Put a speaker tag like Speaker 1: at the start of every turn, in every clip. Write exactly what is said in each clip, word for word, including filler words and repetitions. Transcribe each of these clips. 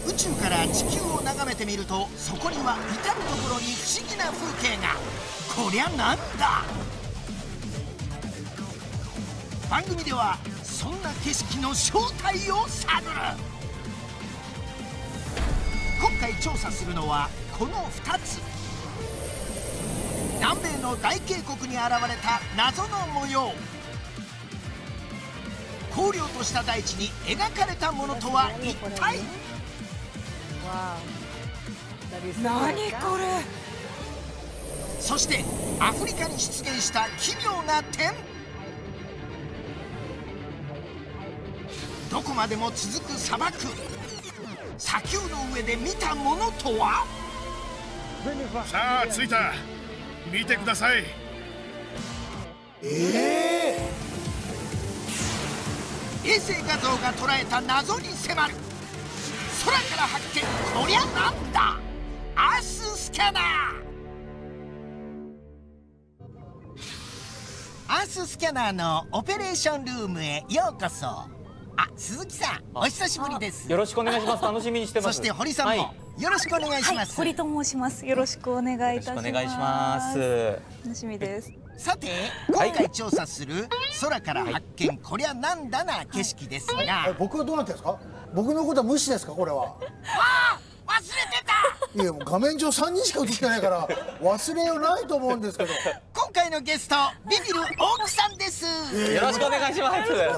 Speaker 1: 宇宙から地球を眺めてみると、そこには至る所に不思議な風景が。こりゃなんだ。番組ではそんな景色の正体を探る。今回調査するのはこのふたつ。南米の大渓谷に現れた謎の模様。荒涼とした大地に描かれたものとは一体。
Speaker 2: 何これ。
Speaker 1: そしてアフリカに出現した奇妙な点。どこまでも続く砂漠。砂丘の上で見たものとは。
Speaker 3: さあ着いた。見てください。
Speaker 1: えー、衛星画像が捉えた謎に迫る。空から発見。こりゃなんだ。アーススキャナー。アーススキャナーのオペレーションルームへようこそ。あ、鈴木さん、お久しぶりです。
Speaker 4: よろしくお願いします。楽しみにしてます。
Speaker 1: そして堀さんも、はい、よろしくお願いします。
Speaker 2: はい、堀と申します。よろしくお願いいたします。
Speaker 4: お願いします。
Speaker 2: 楽しみです。
Speaker 1: さて、今回調査する空から発見、はい、こりゃなんだな景色ですが、はい、
Speaker 5: 僕はどうなってんですか。僕のことは無視ですか、これは。
Speaker 1: ああ、忘れてた。
Speaker 5: いや、もう画面上さんにんしか映ってないから忘れようないと思うんですけど。
Speaker 1: 今回のゲスト、ビビる大木さんです。
Speaker 4: よろしくお願いします。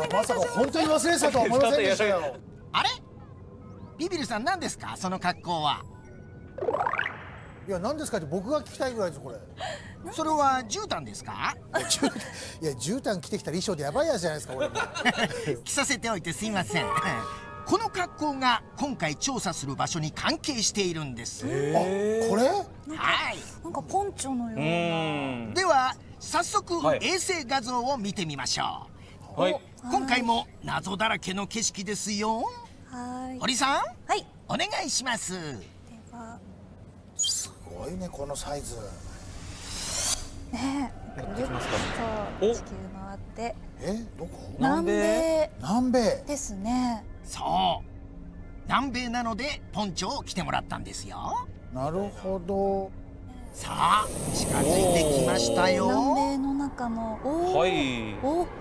Speaker 5: まさか本当に忘れてたとは思いませんでしたよ。
Speaker 1: あれ、ビビるさん、何ですかその格好は。
Speaker 5: いや、何ですかって僕が聞きたいぐらいです。これ
Speaker 1: それは絨毯ですか。
Speaker 5: いや、絨毯着てきたら衣装でやばいやつじゃないですか。俺
Speaker 1: 着させておいてすいません。この格好が今回調査する場所に関係しているんです。
Speaker 5: あ、これ。
Speaker 1: はい。
Speaker 2: なんかポンチョのような。
Speaker 1: では早速衛星画像を見てみましょう。はい。今回も謎だらけの景色ですよ。はい。堀さん。はい。お願いします。では。
Speaker 5: すごいね、このサイズ。
Speaker 2: ねえ。ぐるっと地球回って。
Speaker 5: え、どこ？
Speaker 2: 南米。
Speaker 5: 南米。
Speaker 2: ですね。
Speaker 1: そう。南米なのでポンチョを着てもらったんですよ。
Speaker 5: なるほど。
Speaker 1: さあ、近づいてきましたよ。
Speaker 2: 南米の中の。
Speaker 4: はい。
Speaker 2: お。
Speaker 5: え？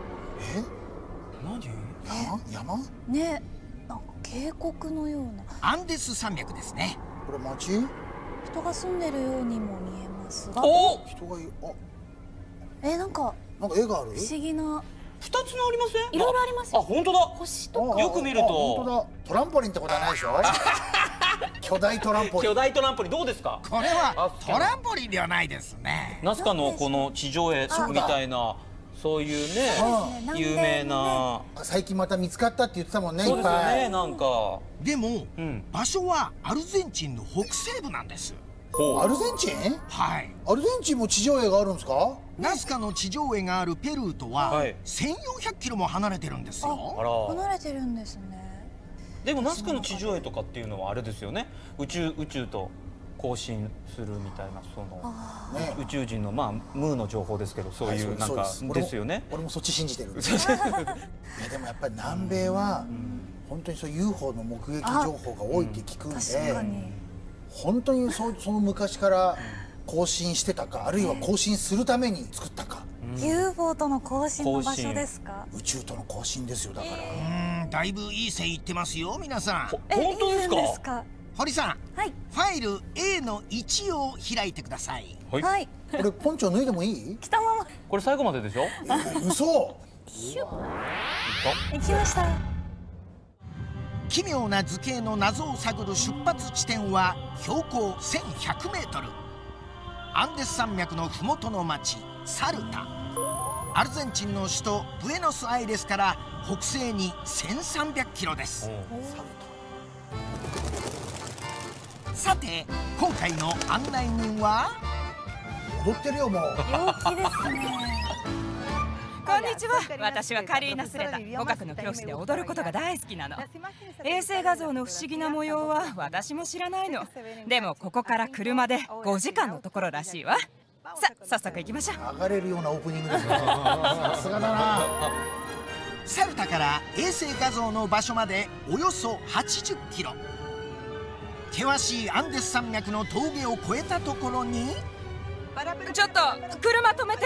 Speaker 5: 何？山？山？
Speaker 2: ね、なんか渓谷のような。
Speaker 1: アンデス山脈ですね。
Speaker 5: これ町？
Speaker 2: 人が住んでるようにも見えますが。
Speaker 4: お、
Speaker 5: 人がいる。あ、
Speaker 2: え、なんか。
Speaker 5: なんか絵がある？
Speaker 2: 不思議な。
Speaker 4: 二つのありません？
Speaker 2: いろいろあります。
Speaker 4: あ、本当だ。
Speaker 2: 星とか。
Speaker 4: よく見ると。
Speaker 5: 本当だ。トランポリンってことはないでしょ？巨大トランポリン。
Speaker 4: 巨大トランポリンどうですか？
Speaker 1: これはトランポリンではないですね。
Speaker 4: ナスカのこの地上絵みたいな。そういうね、有名な。
Speaker 5: 最近また見つかったって言ってたもんね。
Speaker 4: そうですよね、なんか。
Speaker 1: でも場所はアルゼンチンの北西部なんです。
Speaker 5: アルゼンチン？
Speaker 1: はい。
Speaker 5: アルゼンチンも地上絵があるんですか？
Speaker 1: ナスカの地上絵があるペルーとはせんよんひゃくキロも離れてるんですよ。
Speaker 2: 離れてるんですね。
Speaker 4: でもナスカの地上絵とかっていうのはあれですよね。宇宙宇宙と交信するみたいな、その宇宙人のまあムーの情報ですけど、そういうなんかですよね。
Speaker 5: 俺もそっち信じてる。いやでもやっぱり南米は本当にそう ユーフォー の目撃情報が多いって聞くんで、本当にそその昔から交信してたか、あるいは交信するために作ったか。
Speaker 2: ユーフォー との交信の場所ですか？
Speaker 5: 宇宙との交信ですよ。だから
Speaker 1: 。うん、だいぶいい線いってますよ皆さん。
Speaker 4: 本当ですか？
Speaker 1: 堀さん、
Speaker 2: はい、
Speaker 1: ファイル エー のいちを開いてください。
Speaker 2: はい。
Speaker 5: これポンチョ脱いでもいい？
Speaker 2: 着たまま。
Speaker 4: これ最後まででしょ？
Speaker 5: 嘘。
Speaker 2: 行きました。
Speaker 1: 奇妙な図形の謎を探る出発地点は標高せんひゃくメートル。アンデス山脈の麓の町サルタ。アルゼンチンの首都ブエノスアイレスから北西にせんさんびゃくキロです。さて今回の案内人は。
Speaker 5: 踊ってるよもう。
Speaker 2: 陽気ですね。
Speaker 6: こんにちは。私はカリーナ・スレタ。語学の教師で踊ることが大好きなの。衛星画像の不思議な模様は私も知らないの。でもここから車でごじかんのところらしいわ。さあ早速行きましょう。
Speaker 5: 上がれるようなオープニングですね。さすがだな。
Speaker 1: サルタから衛星画像の場所までおよそはちじゅっキロ。 険しいアンデス山脈の峠を越えたところに、
Speaker 6: ちょっと車止めて。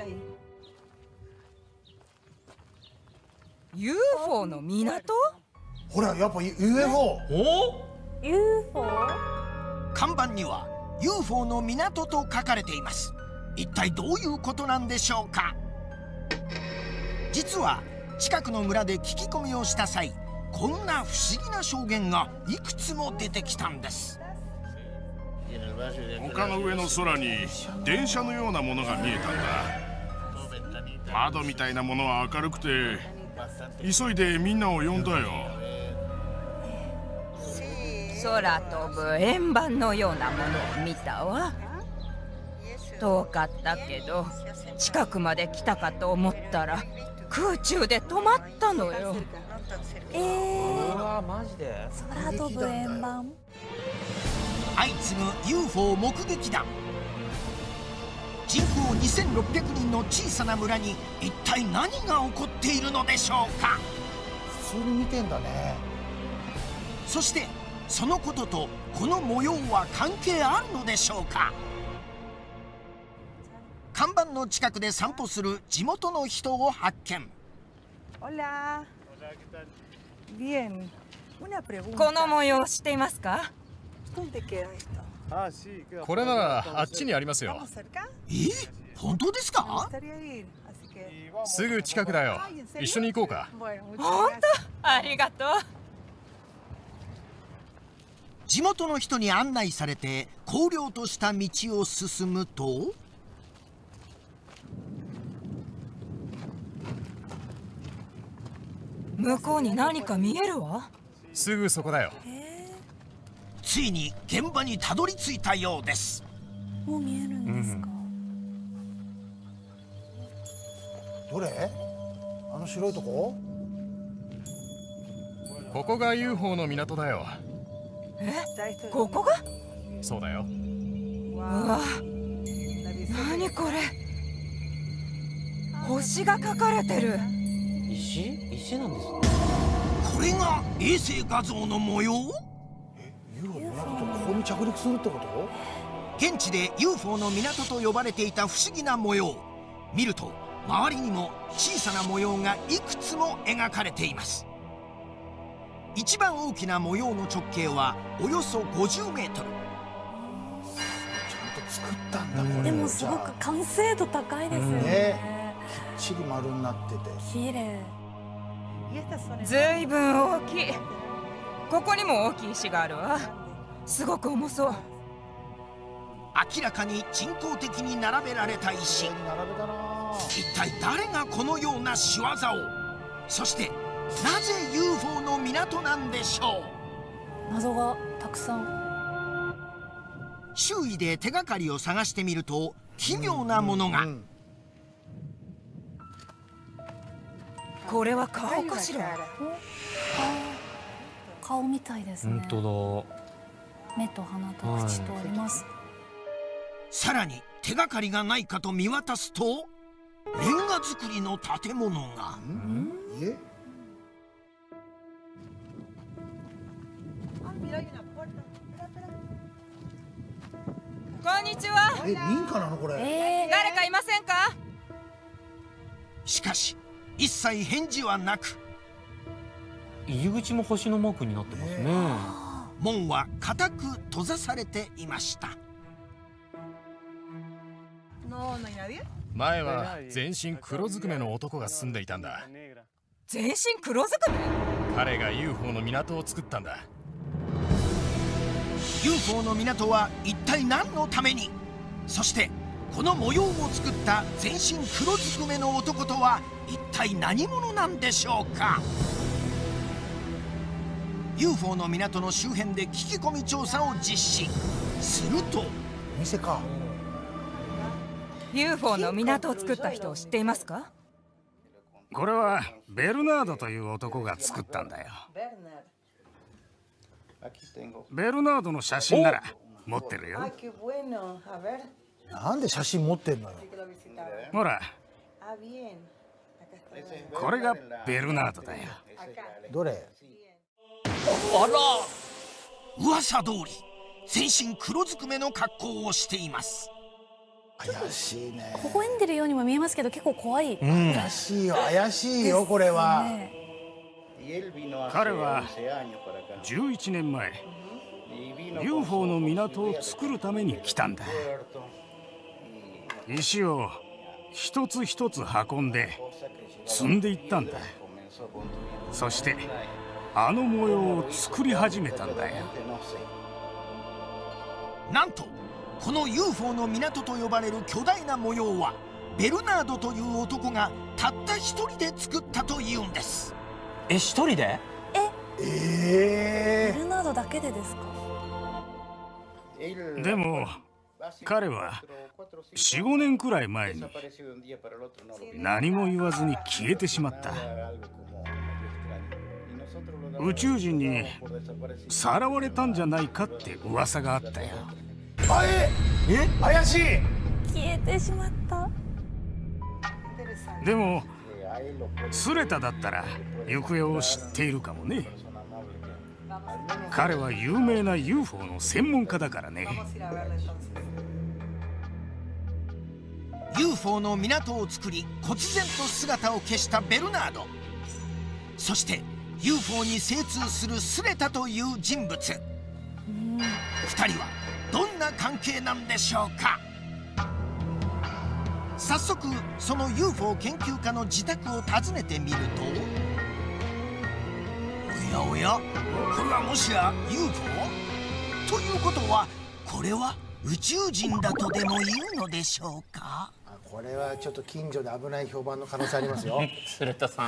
Speaker 6: ユーフォー の港？
Speaker 5: ほらやっぱ ユーエフオー。
Speaker 4: お
Speaker 2: ユーフォー？
Speaker 1: 看板には ユーフォー の港と書かれています。一体どういうことなんでしょうか。実は近くの村で聞き込みをした際、こんな不思議な証言がいくつも出てきたんです。
Speaker 3: 丘の上の空に電車のようなものが見えたんだ。窓みたいなものは明るくて、急いでみんなを呼んだよ。
Speaker 6: 空飛ぶ円盤のようなものを見たわ。遠かったけど近くまで来たかと思ったら空中で止まったのよ。
Speaker 2: えー、
Speaker 4: うわマジで
Speaker 2: 空飛ぶ円盤。
Speaker 1: 相次ぐ ユーフォー 目撃談。人口にせんろっぴゃくにんの小さな村に一体何が起こっているのでしょうか。
Speaker 5: 普通に見てんだね。
Speaker 1: そしてそのこととこの模様は関係あるのでしょうか。看板の近くで散歩する地元の人を発見。
Speaker 6: この模様知っていますか？
Speaker 7: これならあっちにありますよ。
Speaker 1: え、本当ですか？
Speaker 7: すぐ近くだよ。一緒に行こうか。
Speaker 6: 本当？ありがとう。
Speaker 1: 地元の人に案内されて荒涼とした道を進むと、
Speaker 6: 向こうに何か見えるわ。
Speaker 7: すぐそこだよ。
Speaker 1: ついに現場にたどり着いたようです。
Speaker 2: もう見えるんですか？
Speaker 5: どれ？あの白いとこ？
Speaker 7: ここが ユーフォー の港だよ。
Speaker 6: え？ここが？
Speaker 7: そうだよ。
Speaker 6: うわ、何これ？星が描かれてる。
Speaker 4: 石石なんですね。
Speaker 1: これが衛星画像の模様？
Speaker 5: ユーフォー の港とここに着陸するってこと？
Speaker 1: 現地で ユーフォー の港と呼ばれていた不思議な模様。見ると周りにも小さな模様がいくつも描かれています。一番大きな模様の直径はおよそごじゅうメートル。
Speaker 5: ちゃんと作ったんだこれ。
Speaker 2: でもすごく完成度高いですよね。
Speaker 5: ね、きっちり丸になってて
Speaker 2: 綺麗。
Speaker 6: ずいぶん大きい。ここにも大きい石があるわ。すごく重そう。
Speaker 1: 明らかに人工的に並べられた石。
Speaker 5: 並べたな。
Speaker 1: 一体誰がこのような仕業を。そしてなぜ ユーフォー の港なんでしょう。
Speaker 2: 謎がたくさん。
Speaker 1: 周囲で手がかりを探してみると奇妙なものが。
Speaker 6: これは顔かしら。
Speaker 2: 顔みたいですね。
Speaker 4: 本当
Speaker 2: だ。目と鼻と口とあります。
Speaker 1: さらに手がかりがないかと見渡すとレンガ造りの建物が。
Speaker 5: え？
Speaker 6: こんにちは。
Speaker 5: え、民家なのこれ？
Speaker 2: えー、
Speaker 6: 誰かいませんか？
Speaker 1: しかし一切返事はなく、
Speaker 4: 入り口も星のマークになってますね。
Speaker 1: 門は固く閉ざされていました。
Speaker 7: 前は全身黒ずくめの男が住んでいたんだ。
Speaker 6: 全身黒ずくめ？
Speaker 7: 彼が ユーフォー の港を作ったんだ。
Speaker 1: ユーフォー の港は一体何のために。そしてこの模様を作った全身黒ずくめの男とは一体何者なんでしょうか。 ユーフォー の港の周辺で聞き込み調査を実施すると、
Speaker 5: お店か。
Speaker 6: ユーフォー の港を作った人を知っていますか？
Speaker 8: これはベルナードという男が作ったんだよ。ベルナードの写真なら持ってるよ。
Speaker 5: なんで写真持ってんのよ。
Speaker 8: ほら、これがベルナードだよ。
Speaker 5: どれ？
Speaker 4: あら、
Speaker 1: 噂通り全身黒ずくめの格好をしています。
Speaker 5: 怪しいね。
Speaker 2: 微笑んでるようにも見えますけど、結構怖い。
Speaker 5: 怪しいよ、怪しいよこれは。
Speaker 8: 彼はじゅういちねんまえ ユーフォー の港を作るために来たんだ。石を一つ一つ運んで積んでいったんだ。そしてあの模様を作り始めたんだよ。
Speaker 1: なんとこの ユーフォー の港と呼ばれる巨大な模様はベルナードという男がたった一人で作ったというんです。
Speaker 4: え、一人で？
Speaker 5: ええ
Speaker 2: ベルナードだけでですか？
Speaker 8: でも彼はよん、ごねんくらい前に何も言わずに消えてしまった。宇宙人にさらわれたんじゃないかって噂があったよ。
Speaker 5: あええ怪しい。
Speaker 2: 消えてしまった。
Speaker 8: でもスレタだったら行方を知っているかもね。彼は有名な ユーフォー の専門家だからね。
Speaker 1: ユーフォー の港を作り忽然と姿を消したベルナード、そして ユーフォー に精通するスレタという人物。ふたりはどんな関係なんでしょうか。早速その ユーフォー 研究家の自宅を訪ねてみると、おやおや、これはもしや ユーフォー？ ということはこれは宇宙人だとでも言うのでしょうか。
Speaker 5: これはちょっと近所で危ない評判の可能性ありますよ。
Speaker 4: スレタさん。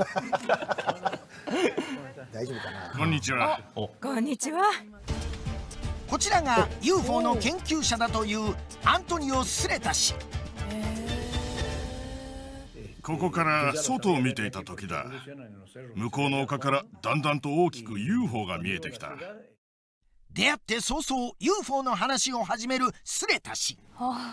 Speaker 5: 大丈夫かな。
Speaker 3: こんにちは。
Speaker 6: こんにちは。
Speaker 1: こちらが ユーフォー の研究者だというアントニオ・スレタ氏。
Speaker 3: ここから外を見ていた時だ。向こうの丘からだんだんと大きく ユーフォー が見えてきた。
Speaker 1: 出会って早々 ユーフォー の話を始めるスレタ氏。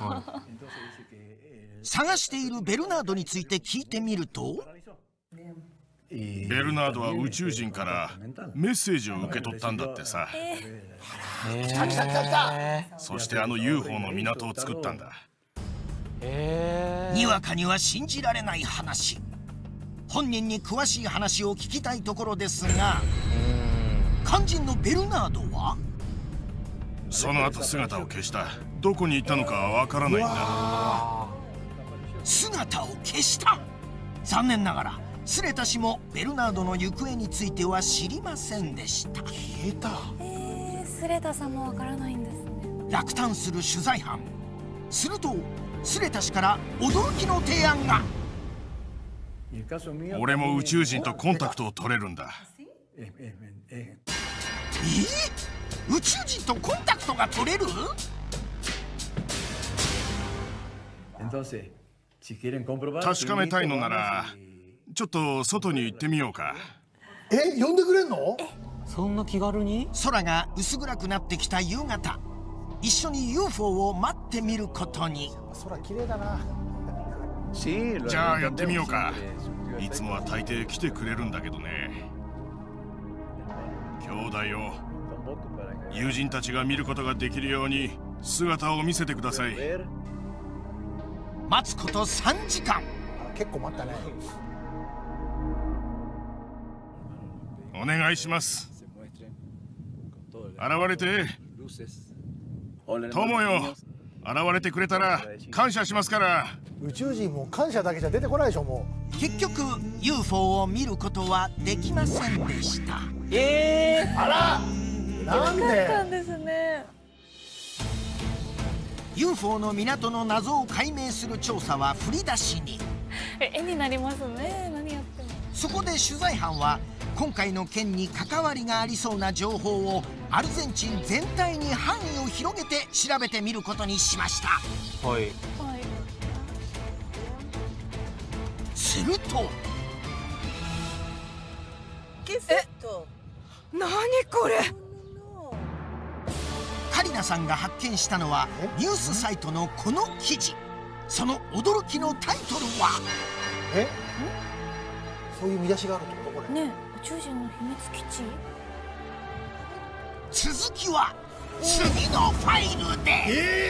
Speaker 1: 探しているベルナードについて聞いてみると、
Speaker 3: ベルナードは宇宙人からメッセージを受け取ったんだってさ。
Speaker 5: 来た来た来た来た。
Speaker 3: そしてあの ユーフォー の港を作ったんだ。
Speaker 1: にわかには信じられない話。本人に詳しい話を聞きたいところですが、肝心のベルナードは
Speaker 3: その後姿を消した。どこに行ったのかはわからないんだ。
Speaker 1: 姿を消した。残念ながらスレタ氏もベルナードの行方については知りませんでした。
Speaker 5: 消えた。
Speaker 2: えー、スレタさんもわからないんですね。
Speaker 1: 落胆する取材班。するとスレタ氏から驚きの提案が。
Speaker 3: 俺も宇宙人とコンタクトを取れるんだ。
Speaker 1: えー、宇宙人とコンタクトが取れる？
Speaker 3: 確かめたいのならちょっと外に行ってみようか。
Speaker 5: え、呼んでくれんの？
Speaker 4: そんな気軽に？
Speaker 1: 空が薄暗くなってきた夕方、一緒に ユーフォー を待ってみることに。
Speaker 5: 空綺麗だな。
Speaker 3: じゃあやってみようか。いつもは大抵来てくれるんだけどね。兄弟を友人たちが見ることができるように姿を見せてください。
Speaker 1: 待つことさんじかん。
Speaker 5: 結構待ったね。
Speaker 3: お願いします。現れて。友よ、現れてくれたら感謝しますから。
Speaker 5: 宇宙人も感謝だけじゃ出てこないでしょ。も
Speaker 1: う結局 ユーフォー を見ることはできませんでした。
Speaker 5: えー、あら、なんで？
Speaker 2: よかったんですね。
Speaker 1: ユーフォー の港の謎を解明する調査は振り出しに。
Speaker 2: え、絵になりますね。何やっても。
Speaker 1: そこで取材班は今回の件に関わりがありそうな情報をアルゼンチン全体に範囲を広げて調べてみることにしました。
Speaker 4: はい。
Speaker 1: すると。
Speaker 6: え、何これ？
Speaker 1: カリナさんが発見したのはニュースサイトのこの記事。その驚きのタイトルは。
Speaker 5: え？そういう見出しがあるってことこれ？
Speaker 2: ね、宇宙人の秘密基地。
Speaker 1: 続きは次のファイルで。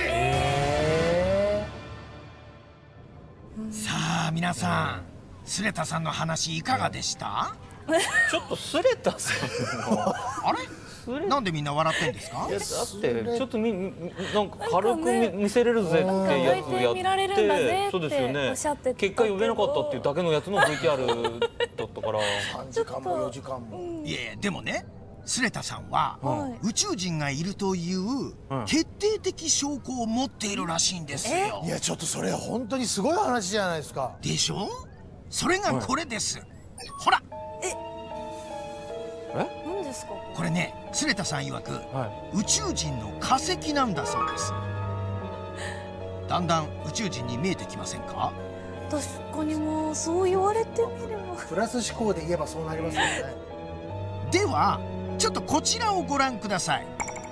Speaker 1: えー、さあ皆さん、スレタさんの話いかがでした？
Speaker 4: ちょっとスレタさんの
Speaker 1: あれなんでみんな笑ってんですか？
Speaker 4: いやだってちょっとみなんか軽く見見せれるぜってやつやってそうですよね。結果呼べなかったっていうだけのやつの ブイティーアール だったから
Speaker 5: さんじかんもよじかんも。
Speaker 1: いやでもね、スレタさんは宇宙人がいるという決定的証拠を持っているらしいんですよ。
Speaker 5: いやちょっとそれ本当にすごい話じゃないですか。
Speaker 1: でしょ？それがこれです。ほら。
Speaker 2: え？何ですか？
Speaker 1: これね、スレタさん曰く、はい、宇宙人の化石なんだそうです。だんだん宇宙人に見えてきませんか？
Speaker 2: 確かにもうそう言われてみれば。
Speaker 5: プラス思考で言えばそうなりますよね。
Speaker 1: ではちょっとこちらをご覧ください。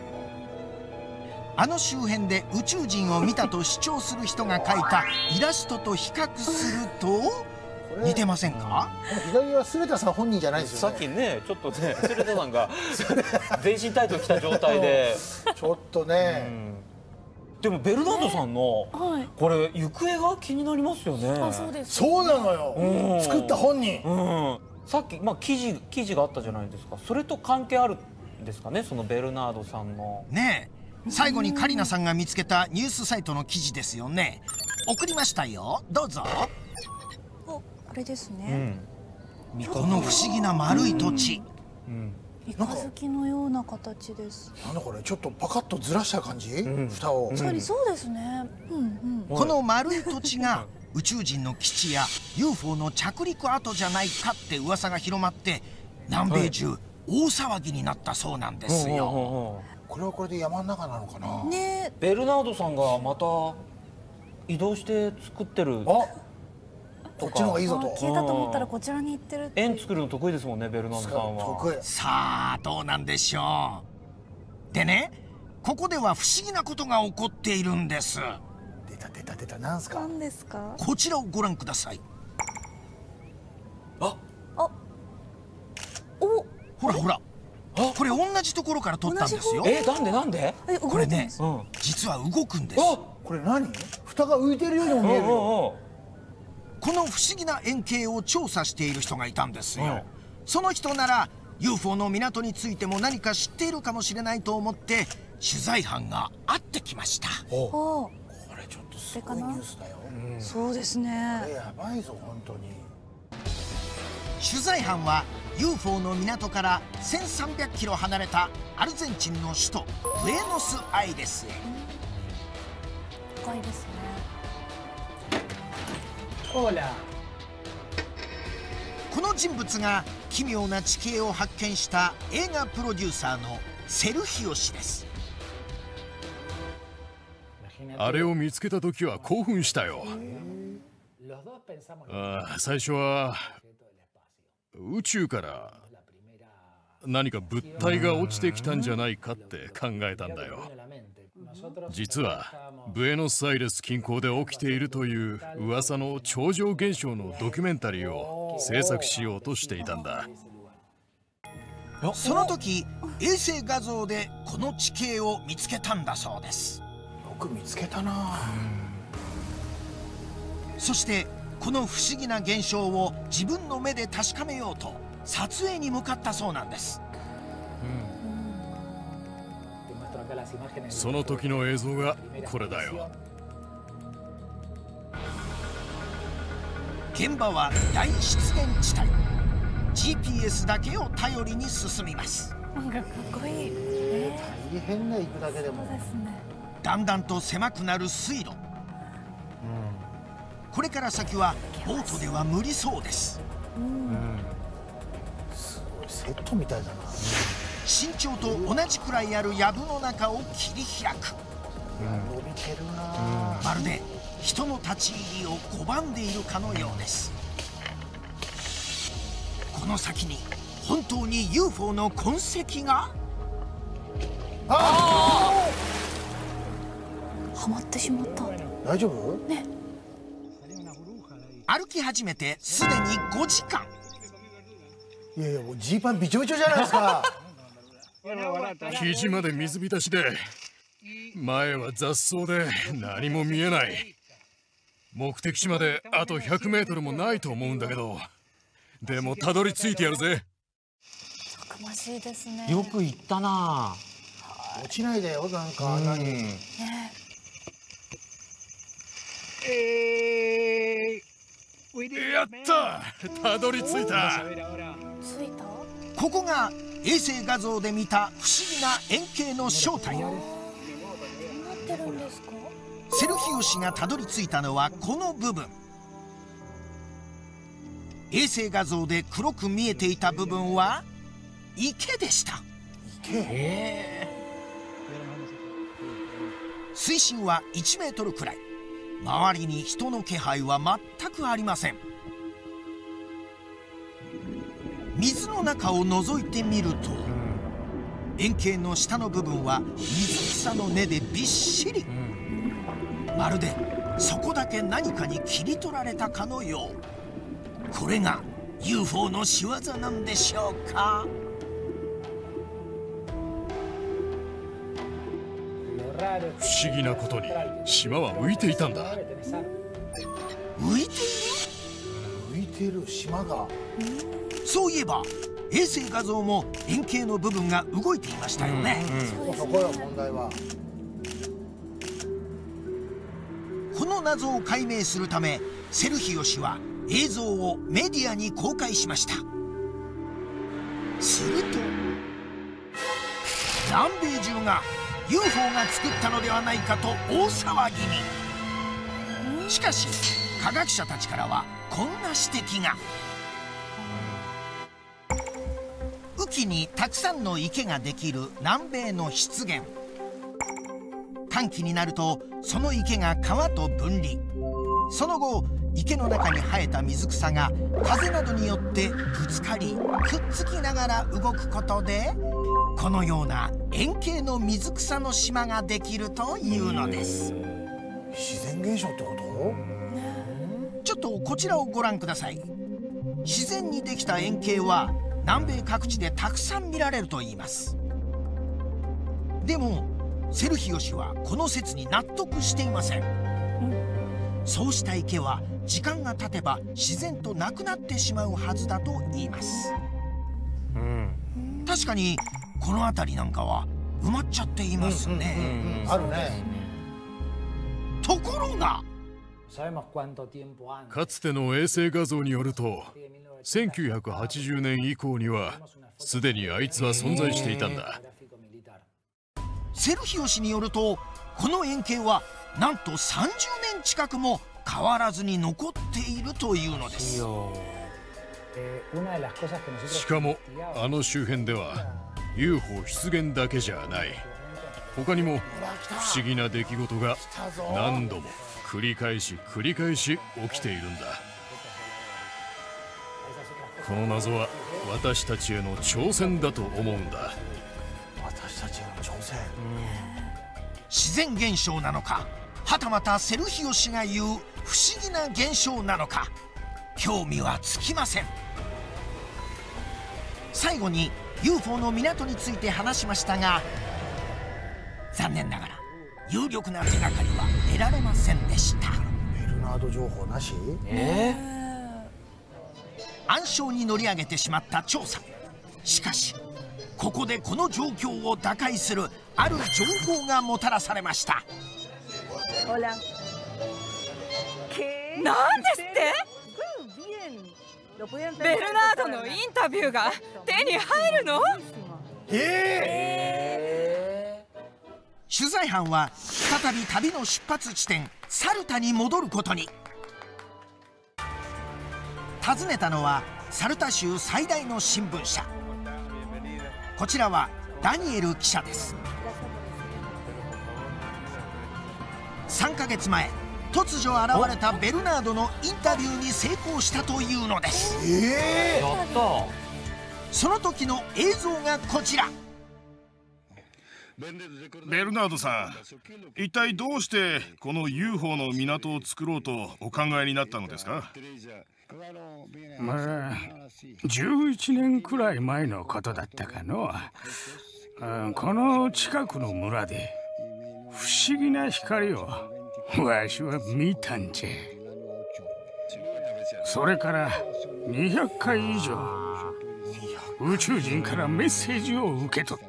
Speaker 1: あの周辺で宇宙人を見たと主張する人が描いたイラストと比較すると似てませんか？
Speaker 5: 左はスレタさん本人じゃないですよね。
Speaker 4: さっきねちょっとねスレタさんが全身タイツ着た状態で
Speaker 5: ちょっとね、
Speaker 4: うん、でもベルナードさんの、はい、これ行方が気になりますよね。
Speaker 2: あ、そうです。
Speaker 5: そうなのよ、うん、作った本人、
Speaker 4: うん、さっき、まあ、記事記事があったじゃないですか。それと関係あるんですかね、そのベルナードさんの
Speaker 1: ねえ。最後にカリナさんが見つけたニュースサイトの記事ですよね。送りましたよ、どうぞ。
Speaker 2: あれですね、
Speaker 1: うん、この不思議な丸い土地、
Speaker 2: 三日月のような形です。
Speaker 5: なんだこれ、ちょっとパカッとずらした感じ、うん、蓋を。
Speaker 2: 確かにそうですね、うん
Speaker 1: うん、この丸い土地が宇宙人の基地や ユーフォー の着陸跡じゃないかって噂が広まって南米中大騒ぎになったそうなんですよ。
Speaker 5: これはこれで山の中なのかな、
Speaker 2: ね。
Speaker 4: ベルナードさんがまた移動して作ってる。あ、
Speaker 5: こっちの方がいいぞと。
Speaker 2: 消えたと思ったらこちらに行ってる。
Speaker 4: 円作るの得意ですもんね、ベルナードさんは。
Speaker 5: 得意。
Speaker 1: さあどうなんでしょう。でね、ここでは不思議なことが起こっているんです。
Speaker 5: 出た出た出た。なんすか。
Speaker 2: なんですか。
Speaker 1: こちらをご覧ください。
Speaker 4: あ、
Speaker 2: あ、お、
Speaker 1: ほらほら。これ同じところから撮ったんですよ。
Speaker 4: え、なんでなんで？
Speaker 1: これね、実は動くんです。
Speaker 5: あ、これ何？蓋が浮いてるようにも見えるよ。
Speaker 1: この不思議な円形を調査している人がいたんですよ、はい、その人なら ユーフォー の港についても何か知っているかもしれないと思って取材班が会ってきました。
Speaker 5: これちょっとすごいニュースだよ、
Speaker 2: うん、そうですね。
Speaker 5: これやばいぞ本当に。
Speaker 1: 取材班は ユーフォー の港からせんさんびゃくキロ離れたアルゼンチンの首都ブエノスアイレスへ。
Speaker 2: 深いですね。
Speaker 1: この人物が奇妙な地形を発見した映画プロデューサーのセルヒオ氏です。
Speaker 7: あれを見つけた時は興奮したよ。ああ、最初は宇宙から何か物体が落ちてきたんじゃないかって考えたんだよ。実はブエノスアイレス近郊で起きているという噂の超常現象のドキュメンタリーを制作しようとしていたんだ。
Speaker 1: その時衛星画像でこの地形を見つけたんだそうです。
Speaker 5: よく見つけたな。
Speaker 1: そしてこの不思議な現象を自分の目で確かめようと撮影に向かったそうなんです。
Speaker 7: その時の映像がこれだよ。
Speaker 1: 現場は大湿原地帯。 ジーピーエス だけを頼りに進みます。
Speaker 2: なんかかっこいい、え
Speaker 5: ー、大変ね、行くだけでも。
Speaker 2: そうですね。
Speaker 1: だんだんと狭くなる水路、うん、これから先はボートでは無理そうです、うんうん、
Speaker 5: すごいセットみたいだな。
Speaker 1: 身長と同じくらいある藪の中を切り開く、
Speaker 5: うん、伸びてるな、
Speaker 1: まるで人の立ち入りを拒んでいるかのようです。この先に本当に ユーフォー の痕跡が。
Speaker 2: ああ、はまってしまった。
Speaker 5: 大丈夫？
Speaker 2: ね。
Speaker 1: 歩き始めてすでにごじかん。
Speaker 5: いやいや、もうジーパンびちょびちょじゃないですか。
Speaker 7: 肘まで水浸しで、前は雑草で何も見えない。目的地まであとひゃくメートルもないと思うんだけど、でもたどり着いてやるぜ。
Speaker 2: たくましいですね。
Speaker 4: よく行ったな。
Speaker 5: 落ちないでよ、なんか何、ね、
Speaker 7: やった、たどり着いた。
Speaker 2: 着いた。
Speaker 1: ここが衛星画像で見た不思議な円形の正体。
Speaker 2: どうなってるんですか。
Speaker 1: セルヒオ氏がたどり着いたのはこの部分。衛星画像で黒く見えていた部分は池でした。池、水深はいちメートルくらい。周りに人の気配は全くありません。水の中を覗いてみると、円形の下の部分は水草の根でびっしり。まるでそこだけ何かに切り取られたかのよう。これが ユーフォー の仕業なんでしょうか。
Speaker 7: 不思議なことに島は浮いていたんだ。
Speaker 1: 浮いている？
Speaker 5: 浮いている島が。
Speaker 1: そういえば衛星画像も円形の部分が動いていましたよね。
Speaker 5: うんうん、そこよ問題は。
Speaker 1: この謎を解明するためセルヒオ氏は映像をメディアに公開しました。すると南米中が ユーフォー が作ったのではないかと大騒ぎに。しかし科学者たちからはこんな指摘が。雨季にたくさんの池ができる南米の湿原。乾季になるとその池が川と分離。その後池の中に生えた水草が風などによってぶつかりくっつきながら動くことで、このような円形の水草の島ができるというのです。
Speaker 5: 自然現象ってこと？
Speaker 1: ちょっとこちらをご覧ください。自然にできた円形は南米各地でたくさん見られるといいます。でもセルヒオ氏はこの説に納得していません。そうした池は時間が経てば自然となくなってしまうはずだと言います。うん、確かにこの辺りなんかは埋まっちゃっていますね。
Speaker 5: あるね。
Speaker 1: ところが
Speaker 7: かつての衛星画像によるとせんきゅうひゃくはちじゅうねん以降にはすでにあいつは存在していたんだ。
Speaker 1: セルヒオ氏によるとこの円形はなんとさんじゅうねん近くも変わらずに残っているというのです。
Speaker 7: しかもあの周辺では ユーフォー 出現だけじゃない。他にも不思議な出来事が何度も繰り返し繰り返し起きているんだ。この謎は私たちへの挑戦だと思うんだ。
Speaker 5: 私たちへの挑戦。
Speaker 1: 自然現象なのか、はたまたセルヒオ氏が言う不思議な現象なのか、興味は尽きません。最後に ユーフォー の港について話しましたが、残念ながら有力な手がかりは得られませんでした。
Speaker 5: ベルナード情報なし？
Speaker 1: えー暗礁に乗り上げてしまった調査。しかしここでこの状況を打開するある情報がもたらされました。
Speaker 6: なんですってベルナードのインタビューが手に入るの？
Speaker 1: えー、取材班は再び旅の出発地点サルタに戻ることに。訪ねたのはサルタ州最大の新聞社。こちらはダニエル記者です。さんかげつまえ突如現れたベルナードのインタビューに成功したというのです。
Speaker 5: えー、
Speaker 4: やった。
Speaker 1: その時の映像がこちら。
Speaker 3: ベルナードさん、一体どうしてこの ユーフォー の港を作ろうとお考えになったのですか？
Speaker 8: まあ、じゅういちねんくらい前のことだったかの。 この近くの村で不思議な光をわしは見たんじゃ。それからにひゃっかい以上宇宙人からメッセージを受け取った。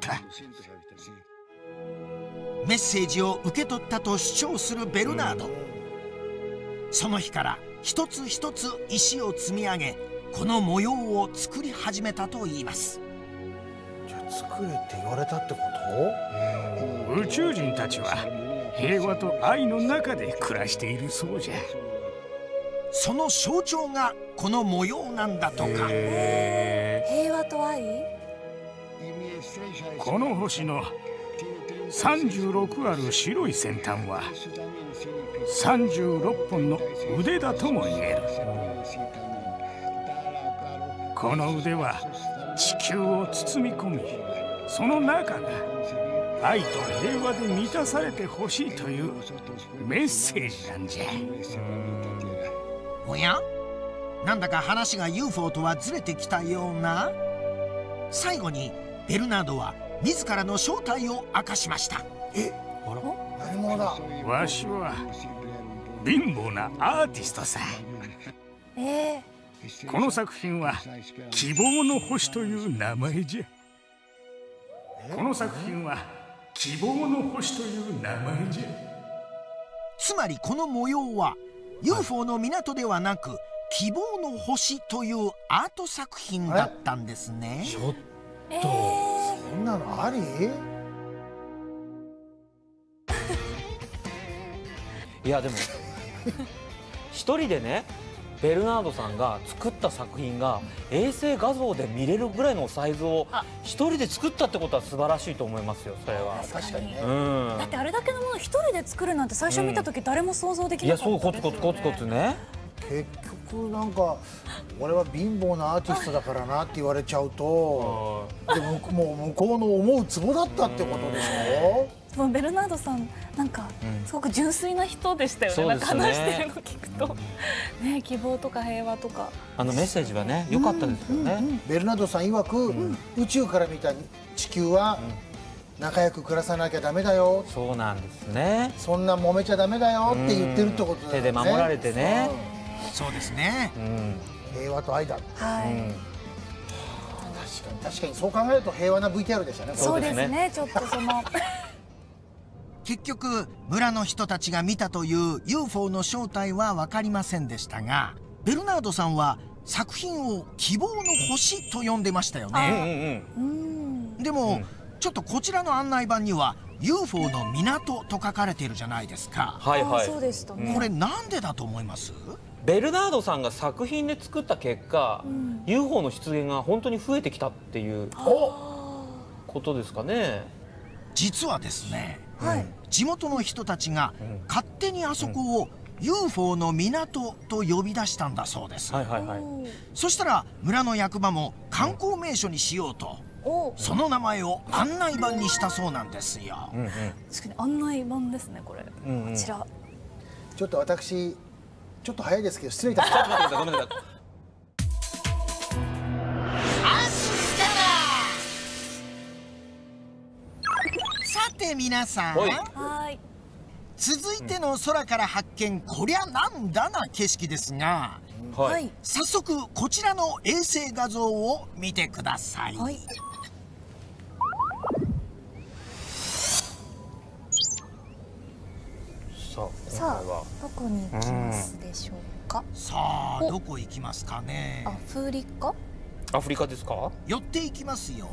Speaker 1: メッセージを受け取ったと主張するベルナード。その日から一つ一つ石を積み上げ、この模様を作り始めたといいます。
Speaker 5: じゃあ作れって言われたってこと？
Speaker 8: 宇宙人たちは平和と愛の中で暮らしているそうじゃ。
Speaker 1: その象徴がこの模様なんだとか。
Speaker 2: 平和と愛？
Speaker 8: この星のさんじゅうろくある白い先端はさんじゅうろっぽんの腕だとも言える。この腕は地球を包み込み、その中が愛と平和で満たされてほしいというメッセージなんじゃ。
Speaker 1: おや？なんだか話が ユーフォー とはずれてきたような。最後にベルナードは自らの正体を明かしました。
Speaker 5: え、何者だ？
Speaker 8: わしは貧乏なアーティストさ。
Speaker 2: えー、
Speaker 8: この作品は希望の星という名前じゃ。この作品は希望の星という名前じゃ。
Speaker 1: つまりこの模様は ユーフォー の港ではなく希望の星というアート作品だったんですね。
Speaker 4: ちょっと、
Speaker 2: えー、
Speaker 5: そんなのあり？
Speaker 4: いやでも一人でね、ベルナードさんが作った作品が衛星画像で見れるぐらいのサイズを一人で作ったってことは素晴らしいと思いますよ。それは
Speaker 5: 確かにね。
Speaker 4: うん、
Speaker 2: だってあれだけのもの一人で作るなんて最初見た時誰も想像でき
Speaker 4: いや、
Speaker 2: なかった
Speaker 4: そう、
Speaker 2: ですよね。
Speaker 4: コツコツコツコツね。
Speaker 5: 結局なんか俺は貧乏なアーティストだからなって言われちゃうと、でももう向こうの思うツボだったってことでしょ。
Speaker 2: もうベルナードさんなんかすごく純粋な人でしたよね。なんか話してるの聞くとね、希望とか平和とか
Speaker 4: あのメッセージはね良かったですよね。
Speaker 5: ベルナードさん曰く、宇宙から見た地球は仲良く暮らさなきゃダメだよ。
Speaker 4: そうなんですね。
Speaker 5: そんな揉めちゃダメだよって言ってるってことだよね。
Speaker 4: 手で守られてね。
Speaker 1: そうですね。
Speaker 5: 平和と愛だ。
Speaker 2: はい。
Speaker 5: 確かに確かにそう考えると平和な ブイティーアール でしたね。
Speaker 2: そうですね。ちょっとその
Speaker 1: 結局村の人たちが見たという ユーフォー の正体は分かりませんでしたが、ベルナードさんは作品を希望の星と呼んでましたよね。でも、うん、ちょっとこちらの案内板には ユーフォー の港と書かれているじゃないですか。
Speaker 4: はいはい。
Speaker 2: そうでしたね。
Speaker 1: これなんでだと思います？
Speaker 4: ベルナードさんが作品で作った結果、うん、ユーフォー の出現が本当に増えてきたっていうことですかね。
Speaker 1: 実はですね、
Speaker 2: はい、
Speaker 1: 地元の人たちが勝手にあそこを ユーフォー の港と呼び出したんだそうです。そしたら村の役場も観光名所にしようと、うん、その名前を案内板にしたそうなんですよ。
Speaker 2: うんうん、確かに案内板ですねこれ。うんうん、こちら
Speaker 5: ちょっと私ちょっと早いですけど失礼いたしました。ごめんなさい。
Speaker 1: さて皆さん、
Speaker 2: はい、
Speaker 1: 続いての空から発見、こりゃなんだな景色ですが、はい、早速こちらの衛星画像を見てください。はい、
Speaker 2: さあどこに行きますでしょうか。
Speaker 1: さあどこ行きますかね。
Speaker 2: アフリカ？
Speaker 4: アフリカですか？
Speaker 1: 寄っていきますよ。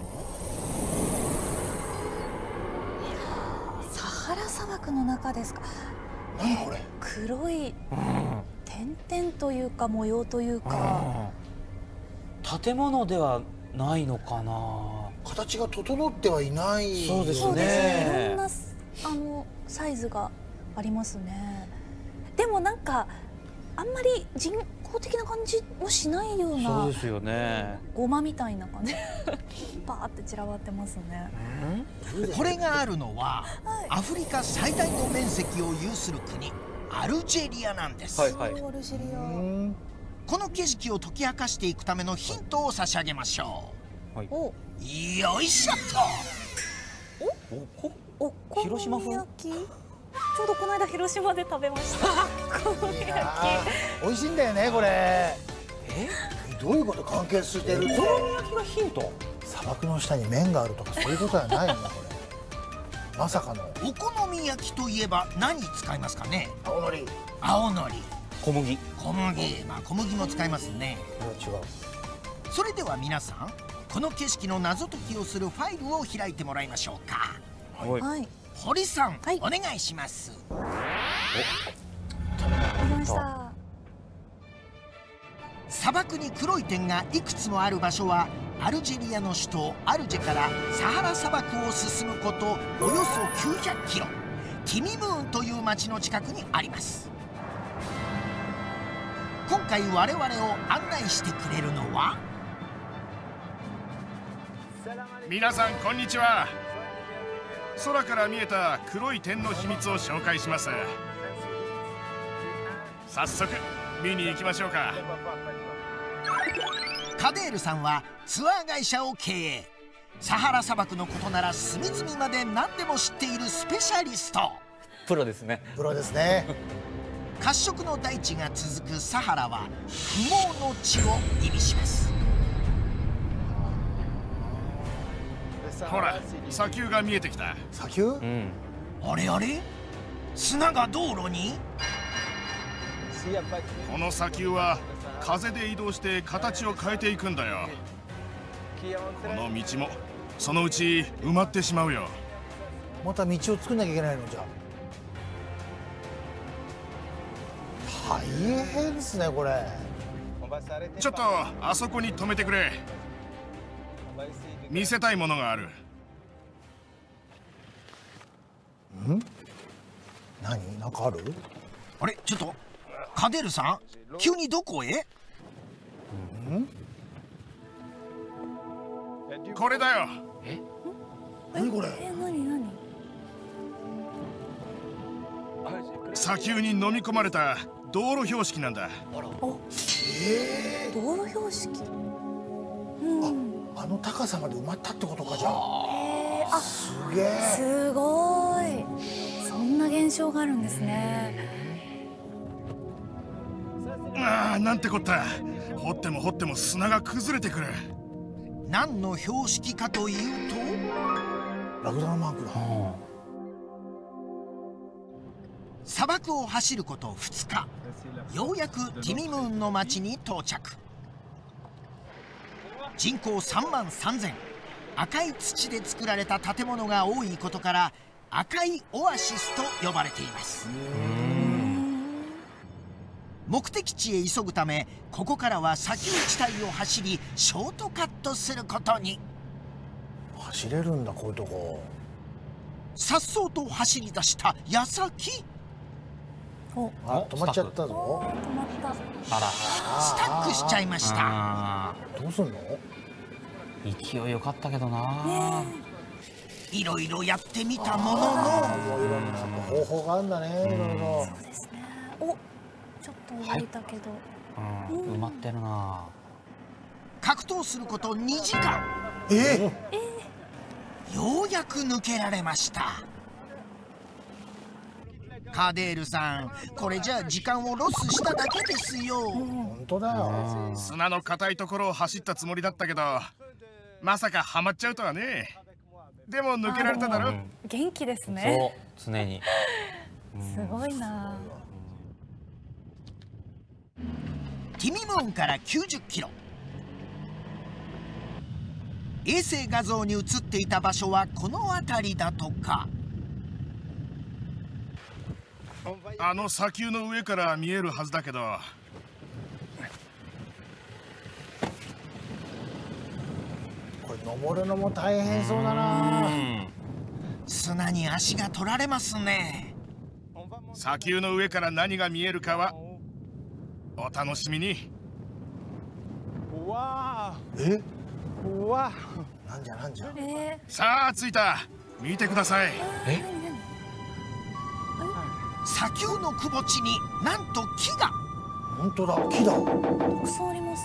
Speaker 2: サハラ砂漠の中ですか。
Speaker 5: 何これ？
Speaker 2: 黒い点々というか模様というか。
Speaker 4: 建物ではないのかな。
Speaker 5: 形が整ってはいない。
Speaker 4: そうですね。
Speaker 2: いろんなあのサイズがありますね。でもなんかあんまり人工的な感じもしないような。
Speaker 4: そうですよね。
Speaker 2: ゴマみたいな感じバーって散らばってますね。
Speaker 1: これがあるのは、はい、アフリカ最大の面積を有する国アルジェリアなんです。はいはい、
Speaker 2: アルジェリア。
Speaker 1: この景色を解き明かしていくためのヒントを差し上げましょう。はい、よいしょっと。
Speaker 2: お好
Speaker 4: 広島風
Speaker 2: み焼き。ちょうどこの間広島で食べましたお好み焼き。
Speaker 5: 美味しいんだよねこれ。えどういうこと？関係してるって。
Speaker 4: お好み焼きがヒント？
Speaker 5: 砂漠の下に麺があるとかそういうことはないよねこれ。まさかの。
Speaker 1: お好み焼きといえば何使いますかね？
Speaker 5: 青のり。
Speaker 1: 青のり、
Speaker 4: 小麦。
Speaker 1: 小麦、まあ小麦も使いますね。
Speaker 5: 違う。
Speaker 1: それでは皆さん、この景色の謎解きをするファイルを開いてもらいましょうか。
Speaker 2: はい。
Speaker 1: 堀さん、
Speaker 2: はい、
Speaker 1: お願いします。
Speaker 2: わかりました。
Speaker 1: 砂漠に黒い点がいくつもある場所はアルジェリアの首都アルジェからサハラ砂漠を進むことおよそきゅうひゃくキロ、ティミムーンという町の近くにあります。今回我々を案内してくれるのは、
Speaker 3: 皆さんこんにちは。空から見えた黒い点の秘密を紹介します。早速見に行きましょうか。
Speaker 1: カデールさんはツアー会社を経営。サハラ砂漠のことなら隅々まで何でも知っているスペシャリスト。
Speaker 4: プロですね。
Speaker 5: プロですね。
Speaker 1: 褐色の大地が続くサハラは不毛の地を意味します。
Speaker 3: ほら、砂丘が見えてきた。
Speaker 5: 砂丘？うん。
Speaker 1: あれあれ？砂が道路に？
Speaker 3: この砂丘は風で移動して形を変えていくんだよ。この道もそのうち埋まってしまうよ。
Speaker 5: また道を作んなきゃいけないのじゃ。大変ですねこれ。
Speaker 3: ちょっとあそこに止めてくれ。見せたいものがある。
Speaker 5: ん？何？なんかある？
Speaker 1: あれ、ちょっとカデルさん、急にどこへ？
Speaker 5: ん？
Speaker 3: これだよ。
Speaker 5: え？何これ？
Speaker 2: え、何何？
Speaker 3: 砂丘に飲み込まれた道路標識なんだ。
Speaker 2: お、えー、道路標識。うん。
Speaker 5: あの高さまで埋まったってことかじゃあ。
Speaker 2: へー、あ、
Speaker 5: すげえ。
Speaker 2: すごい。そんな現象があるんですね。
Speaker 3: ああ、なんてこった。掘っても掘っても砂が崩れてくる。
Speaker 1: 何の標識かというと、
Speaker 5: ラクダのマークだ。
Speaker 1: 砂漠を走ることふつか、ようやくティミムーンの町に到着。人口さんまんさんぜん、赤い土で作られた建物が多いことから赤いオアシスと呼ばれています。目的地へ急ぐため、ここからは砂丘地帯を走りショートカットすることに。
Speaker 5: 走れるんだこういうとこ。
Speaker 1: さっそうと走り出した矢先、
Speaker 2: お、
Speaker 5: あ、止まっちゃったぞ。
Speaker 2: 止まった。
Speaker 4: あら、
Speaker 1: スタックしちゃいました。
Speaker 5: どうすんの？
Speaker 4: 勢い良かったけどな。
Speaker 1: いろいろやってみたものの、
Speaker 5: もういろんな方法があるんだね。いろいろ。
Speaker 2: そうですね。お、ちょっと動いたけど、
Speaker 4: うん、埋まってるな。
Speaker 1: 格闘することにじかん。
Speaker 5: え
Speaker 1: ー、ようやく抜けられました。カデールさん、これじゃあ時間をロスしただけですよ。
Speaker 5: 本当だよ。
Speaker 3: 砂の硬いところを走ったつもりだったけど、まさかハマっちゃうとはね。でも抜けられただろ。
Speaker 2: 元気ですね。
Speaker 4: そう、常に。
Speaker 2: すごいな。
Speaker 1: ティミムーンからきゅうじゅっキロ。衛星画像に映っていた場所はこの辺りだとか。
Speaker 3: あの砂丘の上から見えるはずだけど。
Speaker 5: これ登るのも大変そうだな。
Speaker 1: 砂に足が取られますね。
Speaker 3: 砂丘の上から何が見えるかはお楽しみに。
Speaker 5: え？なんじゃなんじゃ。
Speaker 2: え
Speaker 3: ー、さあ着いた。見てください。
Speaker 4: え？
Speaker 1: 砂丘のくぼ地になんと木が。
Speaker 5: 本当だ、木だ。
Speaker 2: たくさんあります。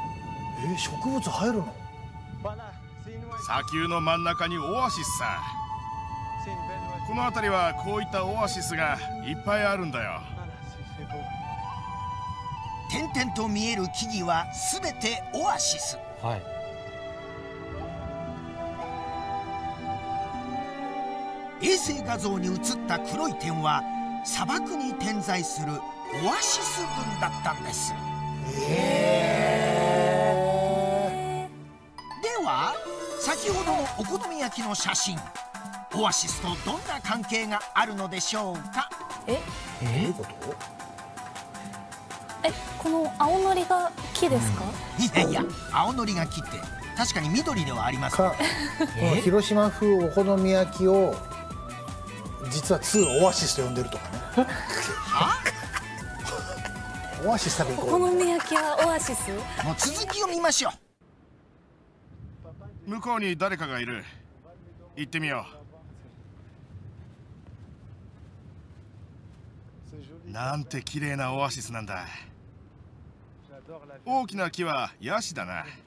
Speaker 5: えー、植物入るの？
Speaker 3: 砂丘の真ん中にオアシスさ。 この辺りはこういったオアシスがいっぱいあるんだよ。
Speaker 1: 点々と見える木々は全てオアシス。
Speaker 4: はい。
Speaker 1: 衛星画像に写った黒い点は砂漠に点在するオアシス群だったんです。
Speaker 5: へ
Speaker 1: では先ほどのお好み焼きの写真、オアシスとどんな関係があるのでしょうか。
Speaker 2: え
Speaker 5: え、どういうこと？
Speaker 2: え、この青のりが木ですか？
Speaker 1: いやいや、青のりが木って確かに緑ではあります
Speaker 5: か、この広島風お好み焼きを実はツーオアシスと呼んでるとかね。オアシス食べに行こう。
Speaker 2: お好み焼きはオアシス？
Speaker 1: もう続きを見ましょ
Speaker 3: う。向こうに誰かがいる。行ってみよう。なんて綺麗なオアシスなんだ。大きな木はヤシだな。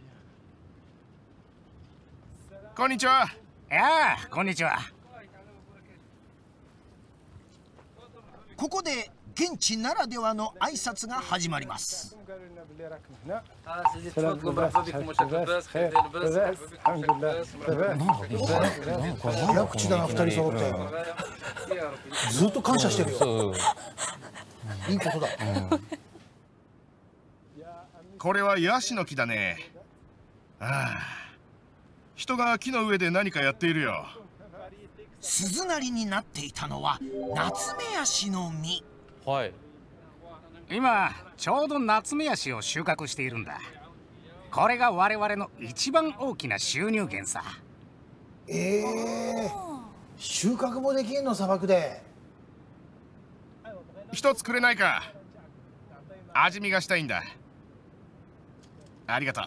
Speaker 3: こんにちは。
Speaker 8: ああ、こんにちは。
Speaker 1: ここで現地ならではの挨拶が始まります。
Speaker 5: 早口だな、二人揃って。ずっと感謝してるよ。いいことだ。
Speaker 3: これはヤシの木だね。ああ、人が木の上で何かやっているよ。
Speaker 1: 鈴なりになっていたのはナツメヤシの実。
Speaker 4: はい。
Speaker 8: 今ちょうどナツメヤシを収穫しているんだ。これが我々の一番大きな収入源さ。
Speaker 5: ええー、収穫もできんの、砂漠で。
Speaker 3: 一つくれないか。味見がしたいんだ。ありがとう。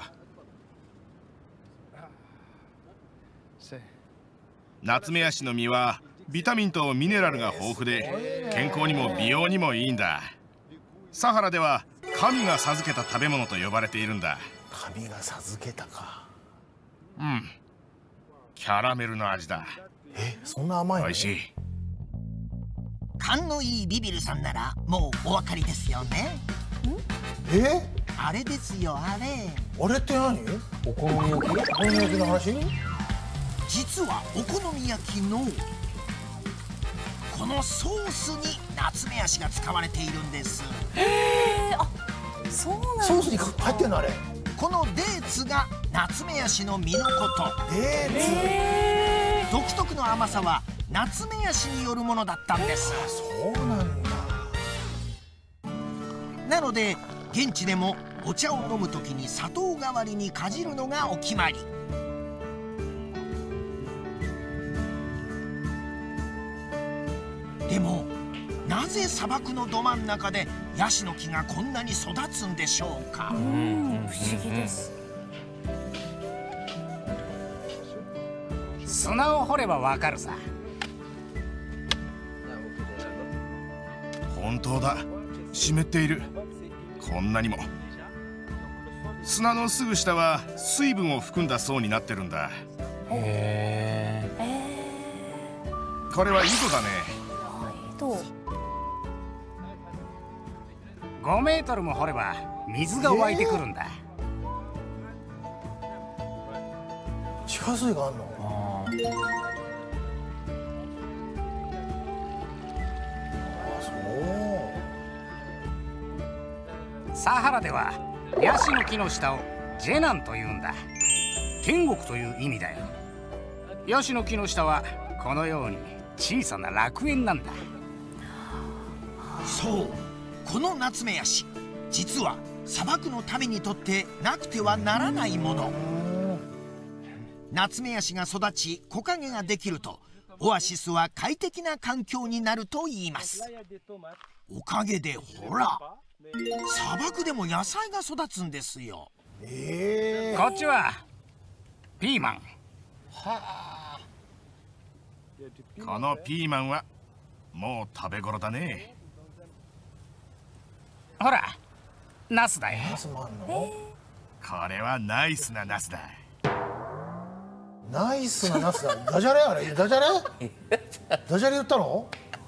Speaker 3: ナツメヤシの実はビタミンとミネラルが豊富で健康にも美容にもいいんだ。サハラでは神が授けた食べ物と呼ばれているんだ。
Speaker 5: 神が授けたか。
Speaker 3: うん、キャラメルの味だ。
Speaker 5: え、そんな甘いの？
Speaker 3: 美味しい。
Speaker 1: 勘のいいビビルさんならもうお分かりですよね。
Speaker 5: え？
Speaker 1: あれですよ、あれ。
Speaker 5: あれって何？
Speaker 4: お好み焼き？
Speaker 5: お好み焼きの話？
Speaker 1: 実はお好み焼きのこのソースにナツメヤシが使われているんです。
Speaker 2: へえ、あ、そうなんだ。
Speaker 5: ソースに入ってるのあれ。
Speaker 1: このデーツがナツメヤシの実のこと。
Speaker 5: デーツ。
Speaker 1: 独特の甘さはナツメヤシによるものだったんです。
Speaker 5: そうなんだ。
Speaker 1: なので現地でもお茶を飲むときに砂糖代わりにかじるのがお決まり。でもなぜ砂漠のど真ん中でヤシの木がこんなに育つんでしょうか。
Speaker 2: うん、不思議です。
Speaker 8: 砂を掘ればわかるさ。
Speaker 3: 本当だ、湿っている。こんなにも。砂のすぐ下は水分を含んだ層になってるんだ。
Speaker 4: へ
Speaker 3: え。これは井戸だね。
Speaker 8: ごメートルも掘れば水が湧いてくるんだ。
Speaker 5: 地下水があるの？ああ、そう。
Speaker 8: サハラではヤシの木の下をジェナンというんだ。天国という意味だよ。ヤシの木の下はこのように小さな楽園なんだ。
Speaker 1: そう、このナツメヤシ、実は砂漠の民にとってなくてはならないもの。ナツメヤシが育ち木陰ができるとオアシスは快適な環境になるといいます。おかげでほら、砂漠でも野菜が育つんですよ。
Speaker 5: え
Speaker 8: ー、こっちはピーマン。
Speaker 5: はあ。
Speaker 3: このピーマンはもう食べ頃だね。
Speaker 8: ほら、ナスだよ。
Speaker 5: ナスもあんの？
Speaker 3: これはナイスなナスだ。
Speaker 5: ナイスなナスだ。ダジャレあれ、ダジャレダジャレ言ったの？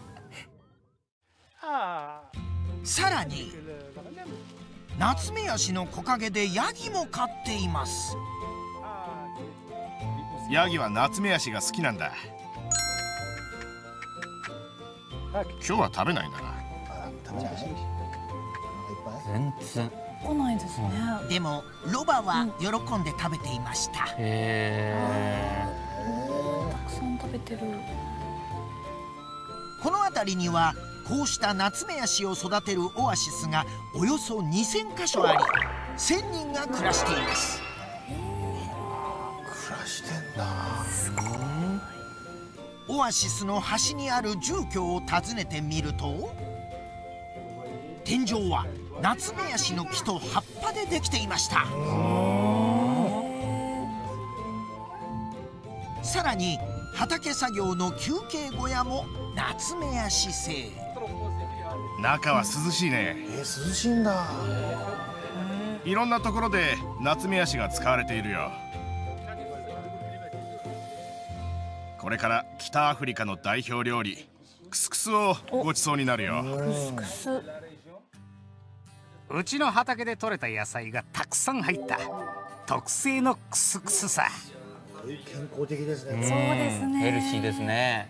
Speaker 1: さらにナツメヤシの木陰でヤギも飼っています。
Speaker 3: ヤギはナツメヤシが好きなんだ。今日は食べないんだな。
Speaker 5: 食べない？
Speaker 4: 全然
Speaker 2: 来ないですね。
Speaker 1: でもロバは喜んで食べていました。
Speaker 4: へえ。
Speaker 2: たくさん食べてる。
Speaker 1: この辺りにはこうしたナツメヤシを育てるオアシスがおよそにせんかしょあり、せんにんが暮らしています。
Speaker 5: 暮らしてんだ。
Speaker 2: すごい。
Speaker 1: オアシスの端にある住居を訪ねてみると、天井はナツメヤシの木と葉っぱでできていました。さらに畑作業の休憩小屋もナツメヤシ製。
Speaker 3: 中は涼しいね。
Speaker 5: えー、涼しいんだ。
Speaker 3: いろんなところでナツメヤシが使われているよ。これから北アフリカの代表料理クスクスをごちそうになるよ。
Speaker 2: クスクス。
Speaker 8: うちの畑で採れた野菜がたくさん入った特製のクスクスさ。
Speaker 5: 健康的ですね。
Speaker 2: そうですね。
Speaker 4: ヘルシーですね。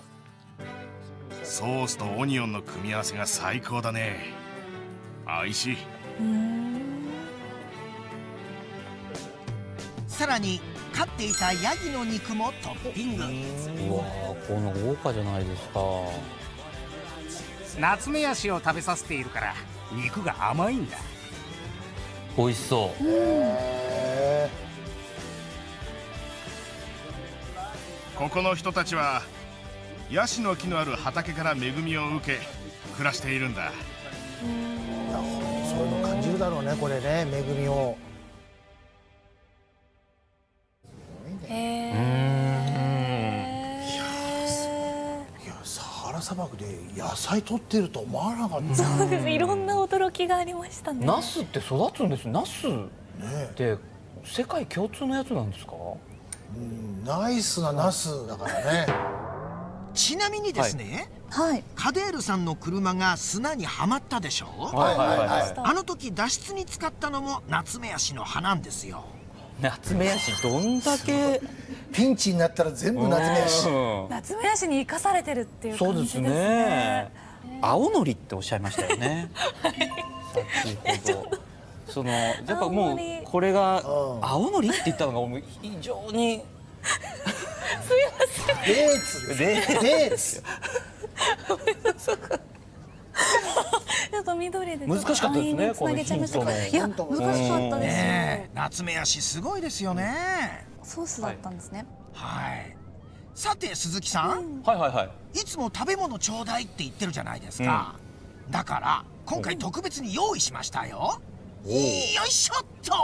Speaker 3: ソースとオニオンの組み合わせが最高だね。おいしい。
Speaker 1: さらに飼っていたヤギの肉もトッピング。
Speaker 4: うわー、この豪華じゃないですか。
Speaker 8: ナツメヤシを食べさせているから肉が甘いんだ。
Speaker 4: 美味しそう。
Speaker 5: へ
Speaker 3: ここの人たちはヤシの木のある畑から恵みを受け暮らしているんだ。
Speaker 5: ー、いやそういうの感じるだろうね、これね、恵みを。
Speaker 2: へえ。
Speaker 5: いや、サハラ砂漠で野菜取ってると思わなかった。
Speaker 2: そうです。いろんな驚きがありましたね。
Speaker 4: ナスって育つんです。ナス
Speaker 5: ね
Speaker 4: って世界共通のやつなんですか？
Speaker 5: うん、ナイスなナスだからね。
Speaker 1: ちなみにですね、
Speaker 2: はい。
Speaker 1: カデールさんの車が砂にはまったでしょ。
Speaker 4: はいはいはいはい。
Speaker 1: あの時脱出に使ったのもナツメヤシの葉なんですよ。
Speaker 4: ナツメヤシどんだけ
Speaker 5: ピンチになったら全部ナツメヤシ。
Speaker 2: ナツメヤシに生かされてるっていう
Speaker 4: そうです
Speaker 2: 感じですね。
Speaker 4: ね。青のりっておっしゃいましたよね。先ほど。そのやっぱもうこれが青のりって言ったのがもう非常に
Speaker 5: デーツです。
Speaker 4: デ
Speaker 5: デーツ。
Speaker 2: ちょっと緑で
Speaker 4: 難しかったですね、
Speaker 2: つなげちゃいました
Speaker 4: この
Speaker 2: いや、難しかったですよ。
Speaker 1: ねえ、ナツメヤシすごいですよね。
Speaker 2: ソースだったんですね。
Speaker 1: はい。さて鈴木さん、
Speaker 4: はいはいはい。
Speaker 1: いつも食べ物ちょうだいって言ってるじゃないですか。だから今回特別に用意しましたよ。よいしょっと。